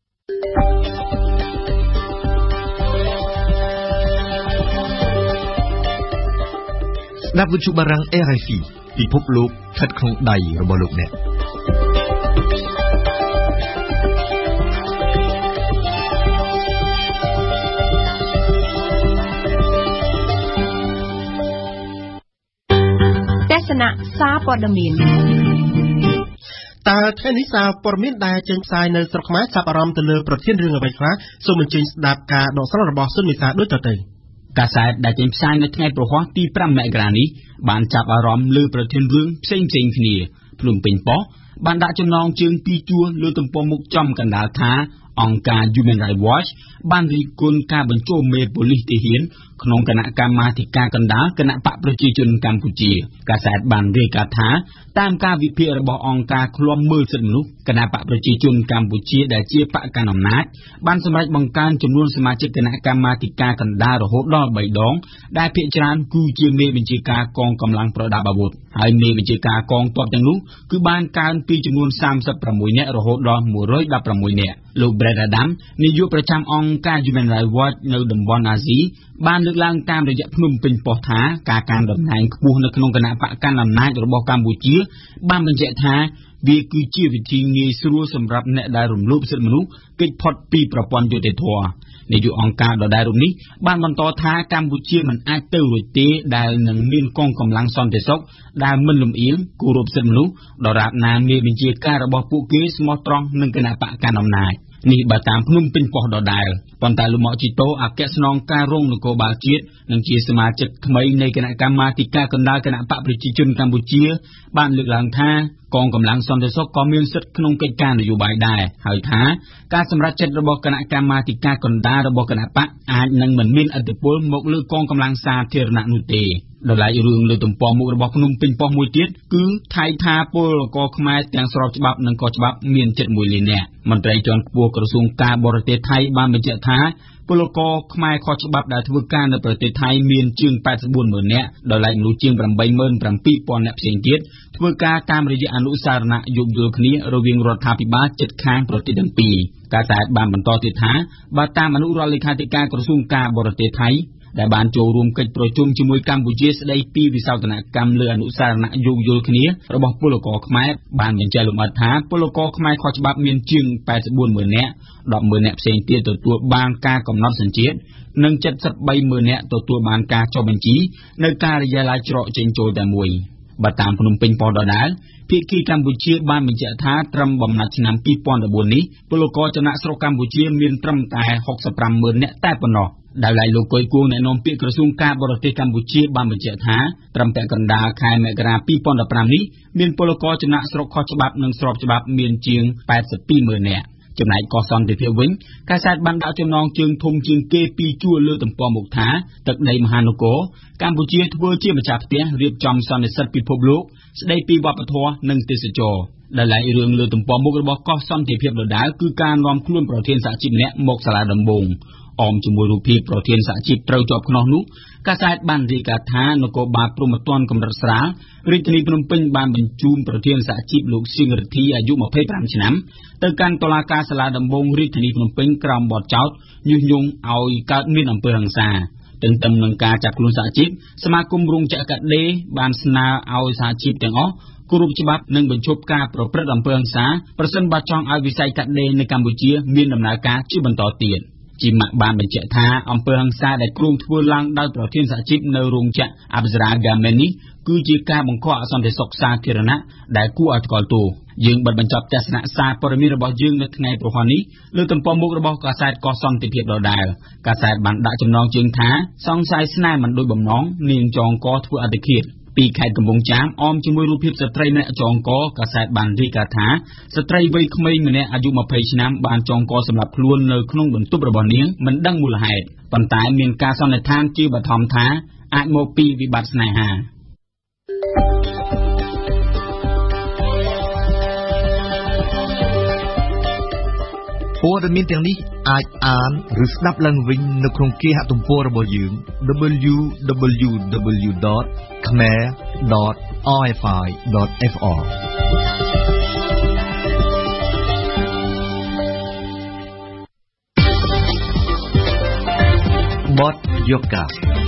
ស្ដាប់វិទ្យុបារាំង เอ อาร์ ไอ เอฟ ពិភពលោកស្ថិតក្នុងដៃរបស់លោកអ្នកទស្សនៈសារព័ត៌មានតើថ្ងៃនេះសារព័ត៌មានដែលចេញផ្សាយនៅស្រុកខ្មែរចាប់អារម្មណ៍ទៅលើប្រធានរឿងអ្វីខ្លះសូមអញ្ជើញស្ដាប់ការដកស្រង់របស់សុនមេសាដូចតទៅកាសែតដែលចេញផ្សាយនៅថ្ងៃប្រហ័សទីប្រាំមករានេះបានចាប់អារម្មណ៍លើប្រធានរឿងផ្សេងៗគ្នាភ្នំពេញប៉ុស្តិ៍បានដាក់ចំណងជើងពីរជួរលើទំព័រមុខចំកណ្ដាលថាអង្គការ Human Rights Watch បានរិះគន់ការបញ្ចូលមេប៉ូលីសទាហានក្នុងគណៈកម្មាធិការកណ្ដាលគណៈបកប្រជាជនកម្ពុជាកាសែតបានរាយការណ៍ថាតាមការវិភាគរបស់អង្គការឃ្លាំមើលសិទ្ធិមនុស្សគណៈបកប្រជាជនកម្ពុជាដែលជាបកកណ្ដាលអំណាចបានសម្រេចបង្កើនចំនួនសមាជិកគណៈកម្មាធិការកណ្ដាលរហូតដល់បីដងដែលភាគច្រើនគឺជាមេបញ្ជាការកងកម្លាំងប្រដាប់អាវុធហើយមេបញ្ជាការកងទ័ពទាំងនោះគឺបានកើនពីចំនួនសាមសិបប្រាំមួយនាក់រហូតដល់មួយរយដប់ប្រាំមួយនាក់លោក Brett Adam នាយកប្រចាំអង្គការ Human Rights Watch នៅតំបន់អាស៊ីបានលើកឡើងតាមរយៈភ្នំពេញប៉ុស្តិ៍ថាការកាន់តំណែងខ្ពស់នៅក្នុងគណៈបកកណ្ដាលអំណាចរបស់កម្ពុជាបានបញ្ជាក់ថាវាគឺជាវិធីងាយស្រួលសម្រាប់អ្នកដែលរំលោភសិទ្ធិមនុស្សគេចផុតពីប្រព័ន្ធយុត្តិធម៌នាយកអង្គការដដែលរូបនេះបានបន្តថាកម្ពុជាមិនអាចទៅរួចទេដែលនឹងមានកងកម្លាំងសន្តិសុខដែលមិនលំអៀងគោរពសិទ្ធិមនុស្សដរាបណាមេបញ្ជាការរបស់ពួកគេស្មោះត្រង់នឹងគណៈបកកណ្ដាលអំណាចនេះបើតាមភ្នំពេញប៉ុស្តិ៍ដដែលប៉ុន្តែលោកមកជីតូអគ្គស្នងការរងនគរបាលជាតិនិងជាសមាជិកថ្មីនៃគណៈកម្មាធិការកណ្ដាលគណៈបកប្រជាជនកម្ពុជាបានលើកឡើងថាកងកម្លាំងសន្តិសុខក៏មានសិទ្ធិក្នុងកិច្ចការនយោបាយដែរហើយថាការសម្រេចចិត្តរបស់គណៈកម្មាធិការកណ្ដាលរបស់គណៈបកអាចនឹងមិនមានឥទ្ធិពលមកលើកងកម្លាំងសាធារណៈនោះទេដោយឡែករឿងលើទំព័រមុខរបស់ភ្នំពេញប៉ុស្តិ៍មួយទៀតគឺថៃថាពលករខ្មែរទាំងស្របច្បាប់និងក៏ច្បាប់មានជិតមួយលាននាក់មន្ត្រីជាន់ខ្ពស់ក្រសួងការបរទេសថៃបានបញ្ជាក់ថាពលករខ្មែរខុសច្បាប់ដែលធ្វើការនៅប្រទេសថៃមានជាង八十四ម៉ឺននាក់ដោយឡែកមនុស្សជាង八ម៉ឺនbảyពាន់នាក់ផ្សេងទៀតធ្វើការតាមរយៈអនុសារណៈយោគយល់គ្នារវាងរដ្ឋាភិបាលជិតខាងប្រទេសទាំងពីរការតែបានបន្តទៀតថាបើតាមអនុរដ្ឋលេខាធិការក្រសួងការបរទេសថៃដែលបានចូលរួមកិច្ចប្រជុំជាមួយកម្ពុជាស្ដីពីវិសោធនកម្មលើអនុសារណៈយោគយល់គ្នារបស់ពលករខ្មែរបានបញ្ជាក់លម្អិតថាពលករខ្មែរខុសច្បាប់មានជាង八十四ម៉ឺននាក់ដប់ម៉ឺននាក់ផ្សេងទៀតទទួលបានការកំណត់សញ្ជាតិនិង七十三ម៉ឺននាក់ទទួលបានការចុះបញ្ជីនៅការិយាល័យច្រកចេញចូលតែមួយបើតាមភ្នំពេញប៉ុស្តិ៍ដដែលភាគីកម្ពុជាបានបញ្ជាក់ថាត្រឹមបំណាច់ឆ្នាំពីរពាន់ដប់បួននេះពលករចំណាក់ស្រុកកម្ពុជាមានត្រឹមតែហុកសិបប្រាំម៉ឺននាក់តែប៉ុណ្ណោះដោយឡែកលោកកុយគួងអ្នកនាំពាក្យក្រសួងការបរទេសកម្ពុជាបានបញ្ជាក់ថាត្រឹមតែកណ្ដាលខែមករាពីរពាន់ដប់ប្រាំនេះមានពលករចំណាក់ស្រុកខុសច្បាប់និងស្របច្បាប់មានជាង八十ពីរម៉ឺននាក់ចំណែកកសន្តិភាពវិញកាសែតបានដាក់ចំណងជើងធំជាងគេពីរជួរលើទំព័រមុខថាទឹកដីមហានគរកម្ពុជាធ្វើជាម្ចាស់ផ្ទះរៀបចំសន្និសីទពិភពលោកស្ដីពីវប្បធម៌និងទេសចរណ៍ដែលឡែករឿងលើទំព័រមុខរបស់កសន្តិភាពដដែលគឺការនាំខ្លួនប្រធានសហជីពម្នាក់មកសាលាដំបងអមជាមួយរូបភាពប្រធានសហជីពត្រូវជាប់ខ្នោះនោះកាសែតបានរាយការណ៍ថានគរបាលព្រហ្មទណ្ឌកម្រិតស្រាលរាជធានីភ្នំពេញបានបញ្ជូនប្រធានសហជីពលោកសៀងរិទ្ធីអាយុម្ភៃប្រាំឆ្នាំទៅកាន់តុលាការសាលាដំបងរាជធានីភ្នំពេញក្រោមបទចោទញុះញង់ឲ្យកើតមានអំពើហិង្សាទន្ទឹមនឹងការចាប់ខ្លួនសហជីពសមាគមរោងចក្រកាដេបានស្នើឲ្យសហជីពទាំងអស់គោរពច្បាប់និងបញ្ឈប់ការប្រព្រឹត្តអំពើហិង្សាប្រសិនបើចង់ឲ្យវិស័យកាដេនៅកម្ពុជាមានដំណើរការជាបន្តទៀតជាម៉ាក់បានបញ្ជាក់ថាអំពើហិង្សាដែលគ្រោងធ្វើឡើងដោយប្រធានសហជីពនៅរោងចក្រ Apsara Garment នេះគឺជាការបង្កអសន្តិសុខសាធារណៈដែលគួរឲ្យថ្កោលទោសយើងបានបញ្ចប់ទស្សនៈសារព័ត៌មានរបស់យើងនៅថ្ងៃប្រហ័ននេះលើទំព័រមុខរបស់កាសែតកសន្តិភាពដដែលកាសែតបានដាក់ចំណងជើងថាសង្ស័យស្នេហ៍មិនដូចបំណងនាងចងកធ្វើអត្តឃាតពីខេត្តកំពង់ចាមអមជាមួយរូបភាពស្ត្រីម្នាក់ចងកកាសែតបានរាយការណ៍ថាស្ត្រីវ័យក្មេងម្នាក់អាយុยี่สิบឆ្នាំបានចងកសម្រាប់ខ្លួននៅក្នុងបន្ទប់របស់នាងមិនដឹងមូលហេតុប៉ុន្តែមានការសន្និដ្ឋានជាបឋមថាអាចមកពីវិបត្តិស្នេហាព័ត៌មានទាំងនេះអាចអានឬស្ដាប់ឡើងវិញនៅក្នុងគេហទំព័ររបស់យើង double-u double-u double-u ដត khmer ដត r f i ដត f r បទយូកា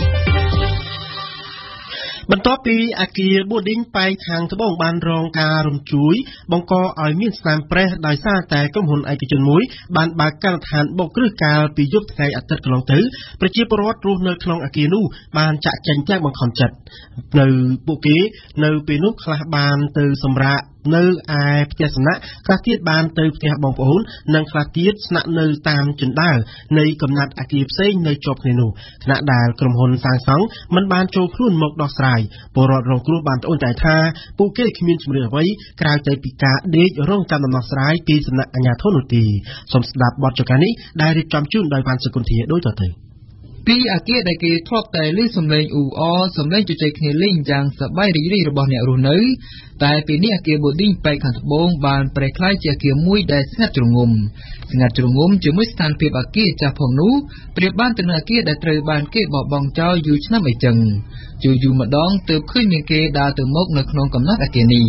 បន្ទាប់ពីអគារបូឌីងប៉ែកខាងត្បូងបានរងការរំជួយបង្កឲ្យមានស្នាមប្រេះដោយសារតែក្រុមហ៊ុនឯកជនមួយបានបើកការដ្ឋានបុកគ្រឹះកាលពីយប់ថ្ងៃអាទិត្យកន្លងទៅប្រជាពលរដ្ឋរស់នៅក្នុងអគារនោះបានចាក់ចែងទាំងបង្ខំចិត្តនៅពួកគេនៅពេលនោះខ្លះបានទៅសម្រាកនៅឯផ្ទះសំណាក់ខ្លះទៀតបានទៅផ្ទះបងប្អូននិងខ្លះទៀតស្នាក់នៅតាមជណ្ដើរនៃកំណាត់អគារផ្សេងនៅជាប់គ្នានោះខណៈដែលក្រុមហ៊ុនសាងសង់មិនបានចូលខ្លួនមកដោះស្រាយពលរដ្ឋរងគ្រោះបានត្អូញត្អែរថាពួកគេគ្មានជំរឿនអ្វីក្រៅតែពីការដេករងចាំដំណោះស្រាយពីសំណាក់អាជ្ញាធរនោះទេសូមស្ដាប់បទចកានេះដែលរៀបចំជូនដោយវ៉ាន់សុគន្ធាដូចតទៅពីអគារដែលគេធ្លាប់តែឮសំឡេងអ៊ូអរសំឡេងជជែកគ្នាលេងយ៉ាងសប្បាយរីករាយរបស់អ្នករស់នៅតែពេលនេះអគារបូឌីងប៉ែកខាងត្បូងបានប្រែក្លាយជាអគារមួយដែលស្ងាត់ជ្រងំស្ងាត់ជ្រងំជាមួយស្ថានភាពអគារចាស់ផងនោះប្រៀបបានទៅនឹងអគារដែលត្រូវបានគេបោះបង់ចោលយូរឆ្នាំអីចឹងយូរយូរម្ដងទើបឃើញមានគេដើរទៅមកនៅក្នុងកំណត់អគារនេះ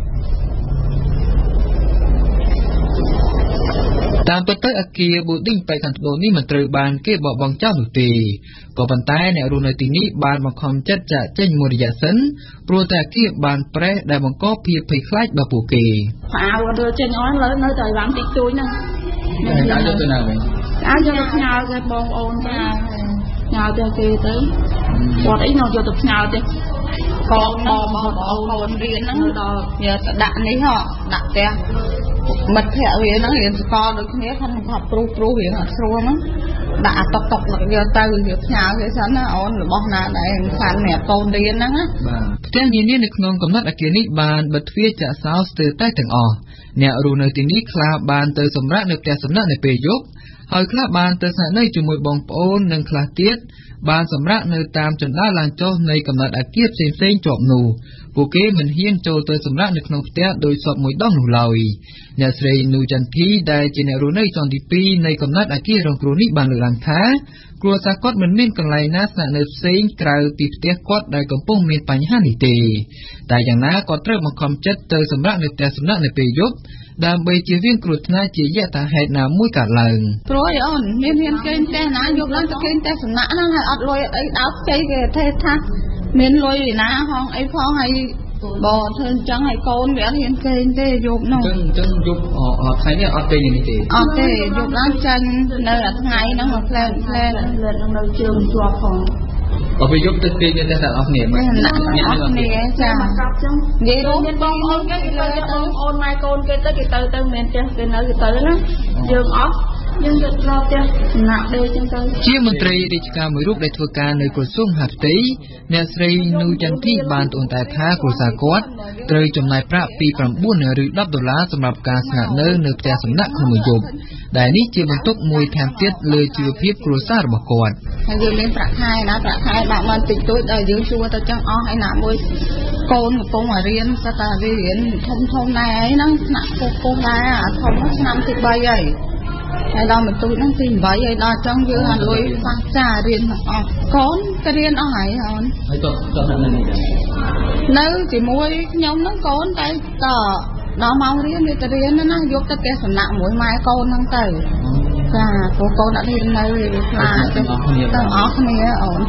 តាមពិតទៅអគារបូឌីងប៉ែកខាងត្បូងនេះមិនត្រូវបានគេបោះបង់ចោលនោះទេក៏ប៉ុន្តែអ្នករស់នៅទីនេះបានបង្ខំចិត្តចាក់ចេញមួយរយៈសិនព្រោះតែអគារបានប្រេះដែលបង្កភាពភ័យខ្លាចដល់ពួកគេផ្អាវរើចេញអស់លើនៅតែឡើងតិចតួចហ្នឹងអាចទៅណាវិញអាចយកទៅផ្ញើគេបងប្អូនទៅផ្ញើទៅគេទៅគាត់អីនោះយកទៅផ្ញើទៅកងបងបងអូនរៀនហ្នឹងដល់យកទៅដាក់នេះហ៎ដាក់ផ្ទះមិត្តភក្តិវាហ្នឹងរៀនសកលដូចគ្នាខ្ញុំថាព្រុសព្រុសរៀនអត់ស្រួលហ្នឹងដាក់អាតុកតុកយកទៅយកផ្ញើគេសិនណាអូនរបស់ណាដែរខាងអ្នកកូនរៀនហ្នឹងណាផ្ទះនានានៅក្នុងកំណត់អគារនេះបានបិទទ្វារចាក់សោស្ទើរតែទាំងអស់អ្នករស់នៅទីនេះខ្លះបានទៅសម្រាកនៅផ្ទះសំណាក់នៅពេលយប់ហើយខ្លះបានទៅស្នាក់នៅជាមួយបងប្អូននិងខ្លះទៀតបានសម្រាកនៅតាមជណ្ដើរឡើងចុះនៃកំណត់អគារផ្សេងផ្សេងជាប់នោះពួកគេមិនហ៊ានចូលទៅសម្រាកនៅក្នុងផ្ទះដោយសពមួយដងនោះឡើយអ្នកស្រីនូចន្ទធីដែលជាអ្នករស់នៅជាន់ទីពីរនៃកំណត់អគាររងគ្រោះនេះបានលើកឡើងថាគ្រួសារគាត់មិនមានកន្លែងណាស្នាក់នៅផ្សេងក្រៅពីផ្ទះគាត់ដែលកំពុងមានបញ្ហានេះទេតែយ៉ាងណាគាត់ត្រូវបង្ខំចិត្តទៅសម្រាកនៅផ្ទះសំណាក់នៅពេលយប់ដើម្បីជៀសវាងគ្រោះថ្នាក់ជាយថាហេតុណាមួយកើតឡើងព្រោះអីអូនមានមានគេផ្ទះណាយប់ឡើងទៅគេផ្ទះសំណាក់ហ្នឹងហើយអត់លុយអីដោតជ័យគេទេថាមានលុយឯណាហងអីផងហើយបើធ្វើអញ្ចឹងឲ្យកូនវាអត់ហ៊ានគេងទេយប់នោះអញ្ចឹងយប់អត់ថ្ងៃនេះអត់គេងនេះទេអត់ទេយប់ឡើងចាញ់នៅអាថ្ងៃហ្នឹងមកផ្លែផ្លែលឿននៅជើងជាប់ផងបើពេលយប់ទៅគេមានតែអស់គ្នាមើលអ្នកអស់គ្នាចានិយាយរួមបងអូនគេទៅបងអូនម៉ែកូនគេទៅគេទៅទៅមានផ្ទះគេនៅគេទៅណាយើងអត់យើងទៅរកផ្ទះណាក់ដេកចឹងទៅជាមន្ត្រីរាជការមួយរូបដែលធ្វើការនៅក្រសួងមហាផ្ទៃអ្នកស្រីនូចន្ទធីបានត្អូញត្អែរថាគ្រួសារគាត់ត្រូវចំណាយប្រាក់ពី៩ឬដប់ដុល្លារសម្រាប់ការស្នាក់នៅនៅផ្ទះសំណាក់ក្នុងមួយយប់ដែលនេះជាបន្ទុកមួយថែមទៀតលើជីវភាពគ្រួសាររបស់គាត់ហើយយើងមានប្រាក់ខែណាប្រាក់ខែដាក់មកតិចតួចដល់យើងជួទៅចឹងអស់ហើយណាមួយកូនកំពុងរៀនស្ថារៀនធំធំដែរអីហ្នឹងថ្នាក់ពុះពុះដែរអាធំឆ្នាំទីបីហើយហើយដល់បន្ទូចហ្នឹងទី八ហើយដល់ចឹងយើងអត់លុយសាសចារៀនអស់កូនក៏រៀនអស់ហើយអូនហើយតតនៅនេះនៅជាមួយខ្ញុំហ្នឹងកូនតែតដល់ម៉ោងរៀនវាទៅរៀនណាយកទៅផ្ទះសំណាក់មួយម៉ែកូនហ្នឹងទៅចាព្រោះកូនអត់រៀននៅវាខ្លាចទៅអស់គ្នាអូន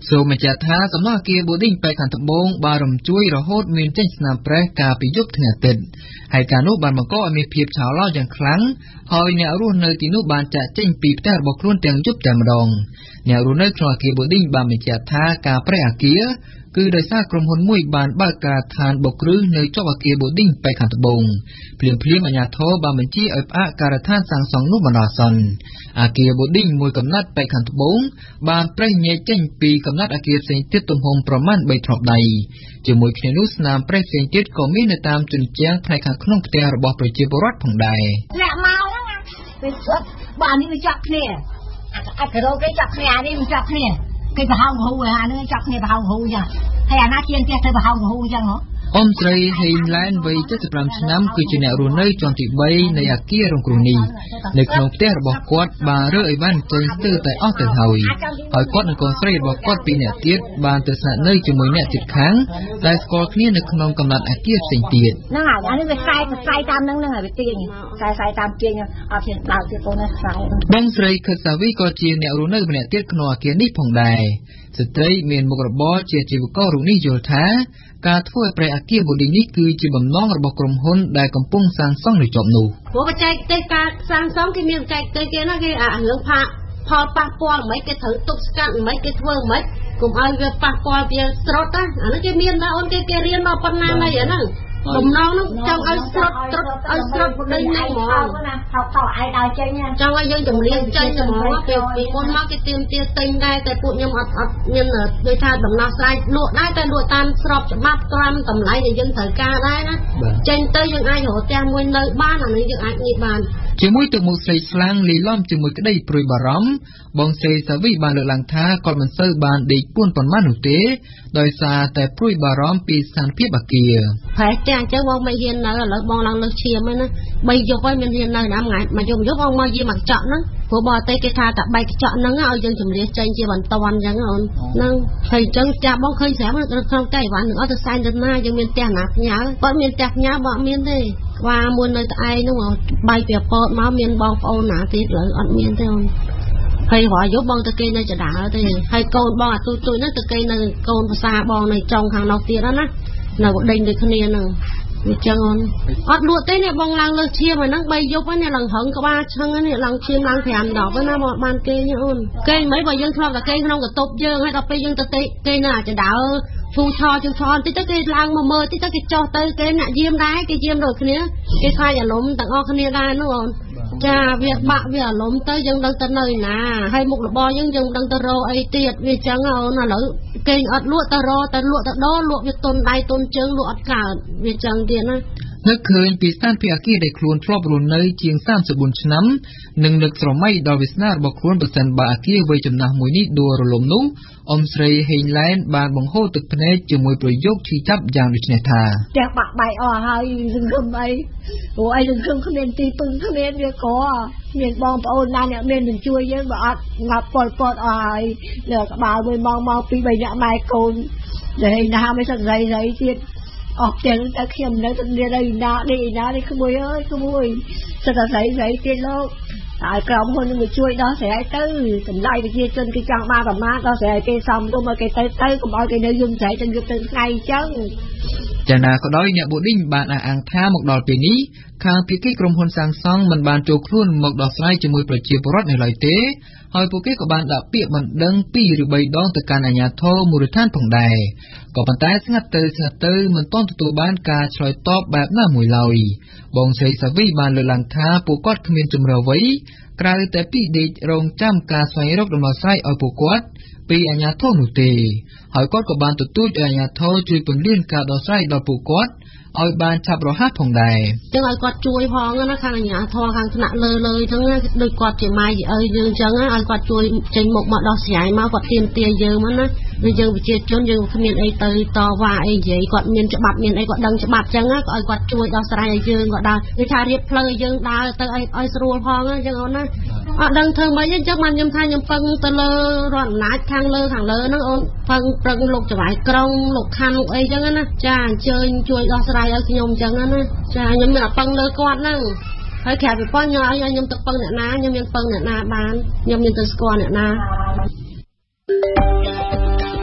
សូមបញ្ជាក់ថាសំណង់អគារបូឌីងបែកខាងត្បូងបានរំជួយរហូតមានចេញស្នាមប្រេះកាលពីយប់ថ្ងៃអាទិត្យហើយការនោះបានបង្កឲ្យមានភាពឆោឡោយ៉ាងខ្លាំងហើយអ្នករស់នៅទីនោះបានចាក់ចេញពីផ្ទះរបស់ខ្លួនទាំងយប់តែម្ដងអ្នករស់នៅក្នុងអគារបូឌីងបានបញ្ជាក់ថាការប្រេះអគារគឺដោយសារក្រុមហ៊ុនមួយបានបើកការដ្ឋានបុកគ្រឹះនៅជាប់អគារបូឌីងបែកខាងត្បូងភ្លាមភ្លាមអាជ្ញាធរបានបញ្ជាឲ្យផ្អាកការដ្ឋានសាងសង់នោះបណ្ដោះអាសន្នអគារបូឌីងមួយកំណាត់បែកខាងត្បូងបានប្រេះញែកចេញពីកំណាត់អគារផ្សេងទៀតទំហំប្រមាណបីត្រប់ដៃជាមួយគ្នានោះស្នាមប្រេះផ្សេងទៀតក៏មាននៅតាមជញ្ជាំងផ្នែកខាងក្នុងផ្ទះរបស់ប្រជាពលរដ្ឋផងដែរអ្នកមកហ្នឹងវាស្អត់បាទនេះវាចាប់គ្នាអត់ក្រោកគេចាប់គ្នានេះវាចាប់គ្នាគេប្រហោងហូអានេះចាប់គ្នាប្រហោងហូចឹងហើយអាណាជាងផ្ទះទៅប្រហោងហូចឹងហ៎អ៊ំស្រីហេងឡែនវ័យเจ็ดสิบห้าឆ្នាំគឺជាអ្នករស់នៅជាន់ទីបីនៃអគាររងគ្រោះនេះនៅក្នុងផ្ទះរបស់គាត់បានរើអីវ៉ាន់ចេញស្ទើរតែអស់ទៅហើយហើយគាត់និងកូនស្រីរបស់គាត់ពីរនាក់ទៀតបានទៅស្នាក់នៅជាមួយអ្នកជិតខាងដែលស្គាល់គ្នានៅក្នុងកំណត់អគារផ្សេងទៀតហ្នឹងហើយអានេះវាខ្សែខ្សែតាមហ្នឹងហ្នឹងហើយវាទាញខ្សែខ្សែតាមទាញអត់ជាដើរទៀតកូននេះខ្សែបងស្រីខិតសាវីក៏ជាអ្នករស់នៅម្នាក់ទៀតក្នុងអគារនេះផងដែរស្ត្រីមានមុខរបរជាអាជីវកររូបនេះយល់ថាការធ្វើឲ្យប្រេះអគារបូឌីងនេះគឺជាបំណងរបស់ក្រុមហ៊ុនដែលកំពុងសាងសង់នៅជាប់នោះព្រោះបច្ចេកទេសការសាងសង់គេមានបច្ចេកទេសគេណាគេអារឿងផាកផលប៉ះពាល់មិនគេត្រូវទប់ស្កាត់មិនគេធ្វើមិនកុំឲ្យវាប៉ះពាល់វាស្រុតណាអានេះគេមានដែរអូនគេគេរៀនដល់ប៉ុណ្ណាហើយអាហ្នឹងបំណងនោះចង់ឲ្យស្រុតត្រុតឲ្យស្រុតបដីនេះហ្មងណាថោកថោកឲ្យដល់ចេញចង់ឲ្យយើងចម្រៀងចេញហ្មងពេលពីមុនមកគេទៀមទាទិញដែរតែពួកខ្ញុំអត់អត់មានដូចថាដំណោះស្រាយលក់ដែរតែលក់តាមស្របច្បាប់តាមតម្លៃដែលយើងត្រូវការដែរណាចេញទៅយើងអាចរកផ្ទះមួយនៅបានអានេះយើងអាចនេះបានជាមួយទឹកមុខស្រីស្លាំងលីឡំជាមួយក្តីព្រួយបារម្ភបងសេសាវីបានលើកឡើងថាគាត់មិនសូវបានដេកពួនប៉ុន្មាននោះទេដោយសារតែព្រួយបារម្ភពីស្ថានភាពអគារប្រហែលតែអញ្ចឹងបងមិនហ៊ាននៅឥឡូវបងឡើងលើឈាមហ្នឹងណាបីយប់ហើយមានហ៊ាននៅណាមួយថ្ងៃមកយប់យប់បងមកយាមកកញ្ចក់ហ្នឹងព្រោះបរទេសគេថាតែបែកកញ្ចក់ហ្នឹងឲ្យយើងជំរាបចេញជាបន្តអញ្ចឹងអូនហ្នឹងហើយអញ្ចឹងចាបងឃើញស្រាប់នៅក្នុងតែវ៉ាន់នឹងអត់ទៅសែនទៅណាយើងមានផ្ទះណាផ្ញើគាត់មានផ្ទះផ្ញើបើអត់មានទេខ្វាមួយនៅតែឯងហ្នឹងបែកពីអពតមកមានបងប្អូនណាទៀតលើអត់មានទេអូនហើយរយយប់បងទៅគេនៅចដាលទេហើយកូនបងអាទូទូហ្នឹងទៅគេនៅកូនភាសាបងនៅចុងខាងនោះទៀតណានៅដេញដូចគ្នាហ្នឹងវាចឹងអូនអត់លក់ទេនេះបងឡើងលើឈាមហ្នឹងបីយប់ហ្នឹងឡើងរឹងក្បាលឆឹងនេះឡើងឈាមឡើងប្រាំដប់ណាមកបានគេអូនគេមិនបើយើងធ្លាប់តែគេក្នុងកតុបយើងហើយដល់ពេលយើងទៅគេនៅអាចដាល់ឈូឆោជូឆោតិចទៅគេឡើងមកមើលតិចទៅគេចោះទៅគេអ្នកយាមដែរគេយាមដូចគ្នាគេខ្លាចអារម្មណ៍ទាំងអស់គ្នាដែរនោះអូនចាវាបាក់វាអារម្មណ៍ទៅយើងដឹងទៅនៅណាហើយមុខរបរយើងយើងដឹងទៅរកអីទៀតវាចឹងអូនឥឡូវគេអត់លក់ទៅរកទៅលក់ទៅដោលក់វាទុនដៃទុនជើងលក់អត់កើតវាចឹងទៀតណានឹកឃើញពីស្ថានភាពអគារដែលខ្លួនធ្លាប់រស់នៅជាងសាមសិបបួនឆ្នាំនិងនឹកស្រមៃដល់វាសនារបស់ខ្លួនប្រសិនបើអគារវ័យចំណាស់មួយនេះដួលរលំនោះអ៊ំស្រីហេងឡែនបានបង្ហូរទឹកភ្នែកជាមួយប្រយោគឈឺចាប់យ៉ាងដូចនេះថាផ្ទះបាក់បែកអស់ហើយសង្ឃឹមអីព្រោះអីសង្ឃឹមគ្មានទីពឹងគ្មានវាក្រមានបងប្អូនណាអ្នកមាននឹងជួយយើងបើអត់ងាប់ពលពតអស់ហើយលើក្បាលមួយម៉ោងម៉ោងពីរបីអ្នកម៉ែកូនដែលណាមិនសឹកស្រីស្រីទៀតអស់ទាំងតែខ្ញុំនៅទៅនេះណានេះណានេះក្មួយអើយក្មួយសិតតែស្រីស្រីទៀតលោកហើយក្រុមហ៊ុននឹងជួយដោះស្រាយទៅតម្លៃប្រជាជនគេចង់បានប្រមាណដោះស្រាយគេសំរុំឲ្យគេទៅទៅកុំឲ្យគេនៅយំស្រែកទាំងយប់ទាំងថ្ងៃអញ្ចឹងចាណាក៏ដោយអ្នកបូឌីងបានអះអាងថាមកដល់ពេលនេះខាងភាគីក្រុមហ៊ុនសាងសង់មិនបានចូលខ្លួនមកដោះស្រាយជាមួយប្រជាពលរដ្ឋនៅឡើយទេហើយពួកគេក៏បានដាក់ពាក្យបណ្ដឹងពីរឬបីដងទៅកាន់អាជ្ញាធរមូលដ្ឋានផងដែរក៏ប៉ុន្តែស្ងាត់ទៅស្ងាត់ទៅមិនទាន់ទទួលបានការឆ្លើយតបបែបណាមួយឡើយបងស្រីសាវីបានលើកឡើងថាពួកគាត់គ្មានជំរឿអ្វីក្រៅតែពីដេករងចាំការស្វែងរកដំណោះស្រាយឲ្យពួកគាត់ពីអាជ្ញាធរនោះទេហើយគាត់ក៏បានទទូចឲ្យអាជ្ញាធរជួយពន្យាការដោះស្រាយដល់ពួកគាត់ឲ្យបានឆាប់រហ័សផងដែរចឹងឲ្យគាត់ជួយផងណាខាងអាជ្ញាធរខាងថ្នាក់លើលើចឹងដូចគាត់ជាម៉ែជាឪយើងចឹងឲ្យគាត់ជួយចេញមុខមកដោះស្រាយមកគាត់ទៀមទាយើងមកណាvìយើងប្រជាជនយើងគ្មានអីទៅតវ៉ាអីនិយាយគាត់មានច្បាប់មានអីគាត់ដឹងច្បាប់ចឹងក៏ឲ្យគាត់ជួយដោះស្រាយឲ្យយើងគាត់ដើរគេថារៀបផ្លូវឲ្យយើងដើរទៅឲ្យឲ្យស្រួលផងចឹងអូនណាអត់ដឹងធ្វើម៉េចចឹងបានខ្ញុំថាខ្ញុំពឹងទៅលើរដ្ឋអំណាចខាងលើខាងលើហ្នឹងអូនពឹងប្រឹងលោកចៅហ្វាយក្រុងលោកខណ្ឌលោកអីចឹងណាចាអញ្ជើញជួយដោះស្រាយឲ្យខ្ញុំចឹងណាចាខ្ញុំមានតែពឹងលើគាត់ហ្នឹងហើយក្រៅពីប៉ុណ្ណឹងឲ្យខ្ញុំទៅពឹងអ្នកណាខ្ញុំមានពឹងអ្នកណាបានខ្ញុំមានទៅស្គាល់អ្នកណា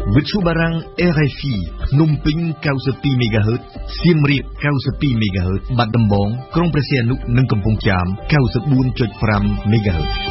វិទ្យុបារាំង เอ อาร์ ไอ เอฟ อี ភ្នំពេញ เก้าสิบสอง មេហ្គាហឺត សៀមរាប เก้าสิบสอง មេហ្គាហឺត បាត់ដំបង ក្រុងព្រះសីហនុ និងកំពង់ចាម เก้าสิบสี่จุดห้า មេហ្គាហឺត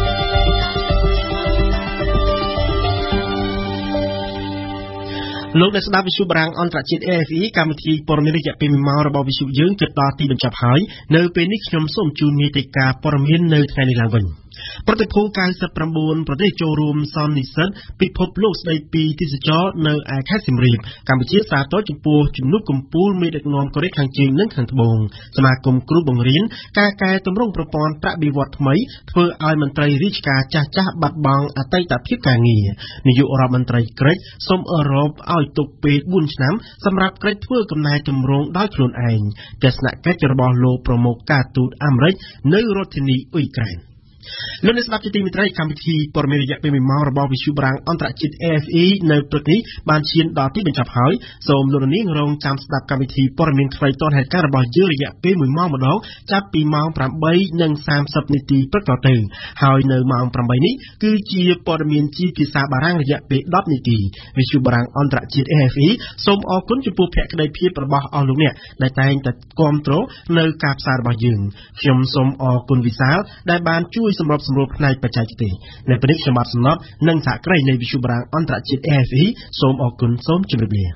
លោកអ្នកស្ដាប់វិទ្យុបារាំងអន្តរជាតិ เอ อาร์ ไอ เอฟ อี កម្មវិធីព័ត៌មានរយៈពេលមួយម៉ោងរបស់វិទ្យុយើងជិតដល់ទីបញ្ចប់ហើយនៅពេលនេះខ្ញុំសូមជូនមេតិការព័ត៌មាននៅថ្ងៃនេះឡើងវិញប្រតិភូ เก้าสิบเก้า ប្រទេសចូលរួមសន្និសីទពិភពលោកស្ដីពីទេសចរនៅឯខេត្តសៀមរាបកម្ពុជាសាទរចំពោះជំនួបកំពូលមេដឹកនាំកូរ៉េខាងជើងនិងខាងត្បូងសមាគមគ្រូបង្រៀនការកែតម្រង់ប្រព័ន្ធប្រាក់បៀវត្សថ្មីធ្វើឲ្យមន្ត្រីរាជការចាស់ចាស់បាត់បង់អតីតភាពការងារនាយករដ្ឋមន្ត្រីក្រិចសូមអឺរ៉ុបឲ្យទុកពេលបួនឆ្នាំសម្រាប់ក្រិចធ្វើកំណែតម្រង់ដោយខ្លួនឯងទស្សនកិច្ចរបស់លោកប្រមុខការទូតអាមេរិកនៅរដ្ឋធានីអ៊ុយក្រែនលោកអ្នកស្ដាប់ជាទីមេត្រីកម្មវិធីព័ត៌មានរយៈពេលមួយម៉ោងរបស់វិទ្យុបារាំងអន្តរជាតិ เอ อาร์ ไอ เอฟ อี នៅព្រឹកនេះបានឈានដល់ទីបញ្ចប់ហើយសូមលោកនាងរងចាំស្ដាប់កម្មវិធីព័ត៌មានខ្លីទាន់ហេតុការណ៍របស់យើងរយៈពេលមួយម៉ោងម្ដងចាប់ពីម៉ោង ប្រាំបីនិងសាមសិប នាទីព្រឹកតទៅហើយនៅម៉ោង ប្រាំបី នេះគឺជាព័ត៌មានជាភាសាបារាំងរយៈពេលដប់នាទីវិទ្យុបារាំងអន្តរជាតិ เอ អាร์ ไอ เอฟ อี សូមអរគុណចំពោះភក្ដីភាពរបស់អស់លោកអ្នកដែលតែងតែគាំទ្រនៅការផ្សាយរបស់យើងខ្ញុំសូមអរគុណវិសាលដែលបានជួយសម្របសម្រួលផ្នែកបច្ចេកទេសនៅពេលនេះខ្ញុំបាទសំណប់និងសហគ្រាសនៃវិទ្យុបារាំងអន្តរជាតិ เอ អាร์ ไอ เอฟ อี សូមអរគុណសូមជម្រាបលា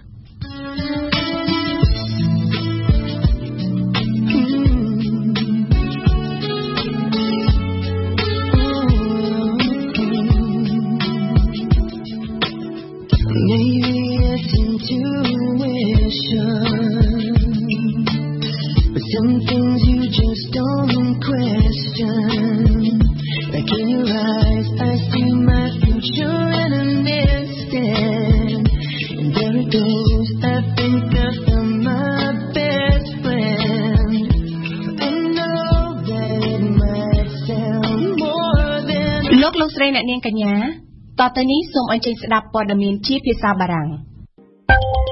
លោកស្រីអ្នកនាងកញ្ញាតទៅនេះសូមអញ្ជើញស្ដាប់ព័ត៌មានជាភាសាបារាំង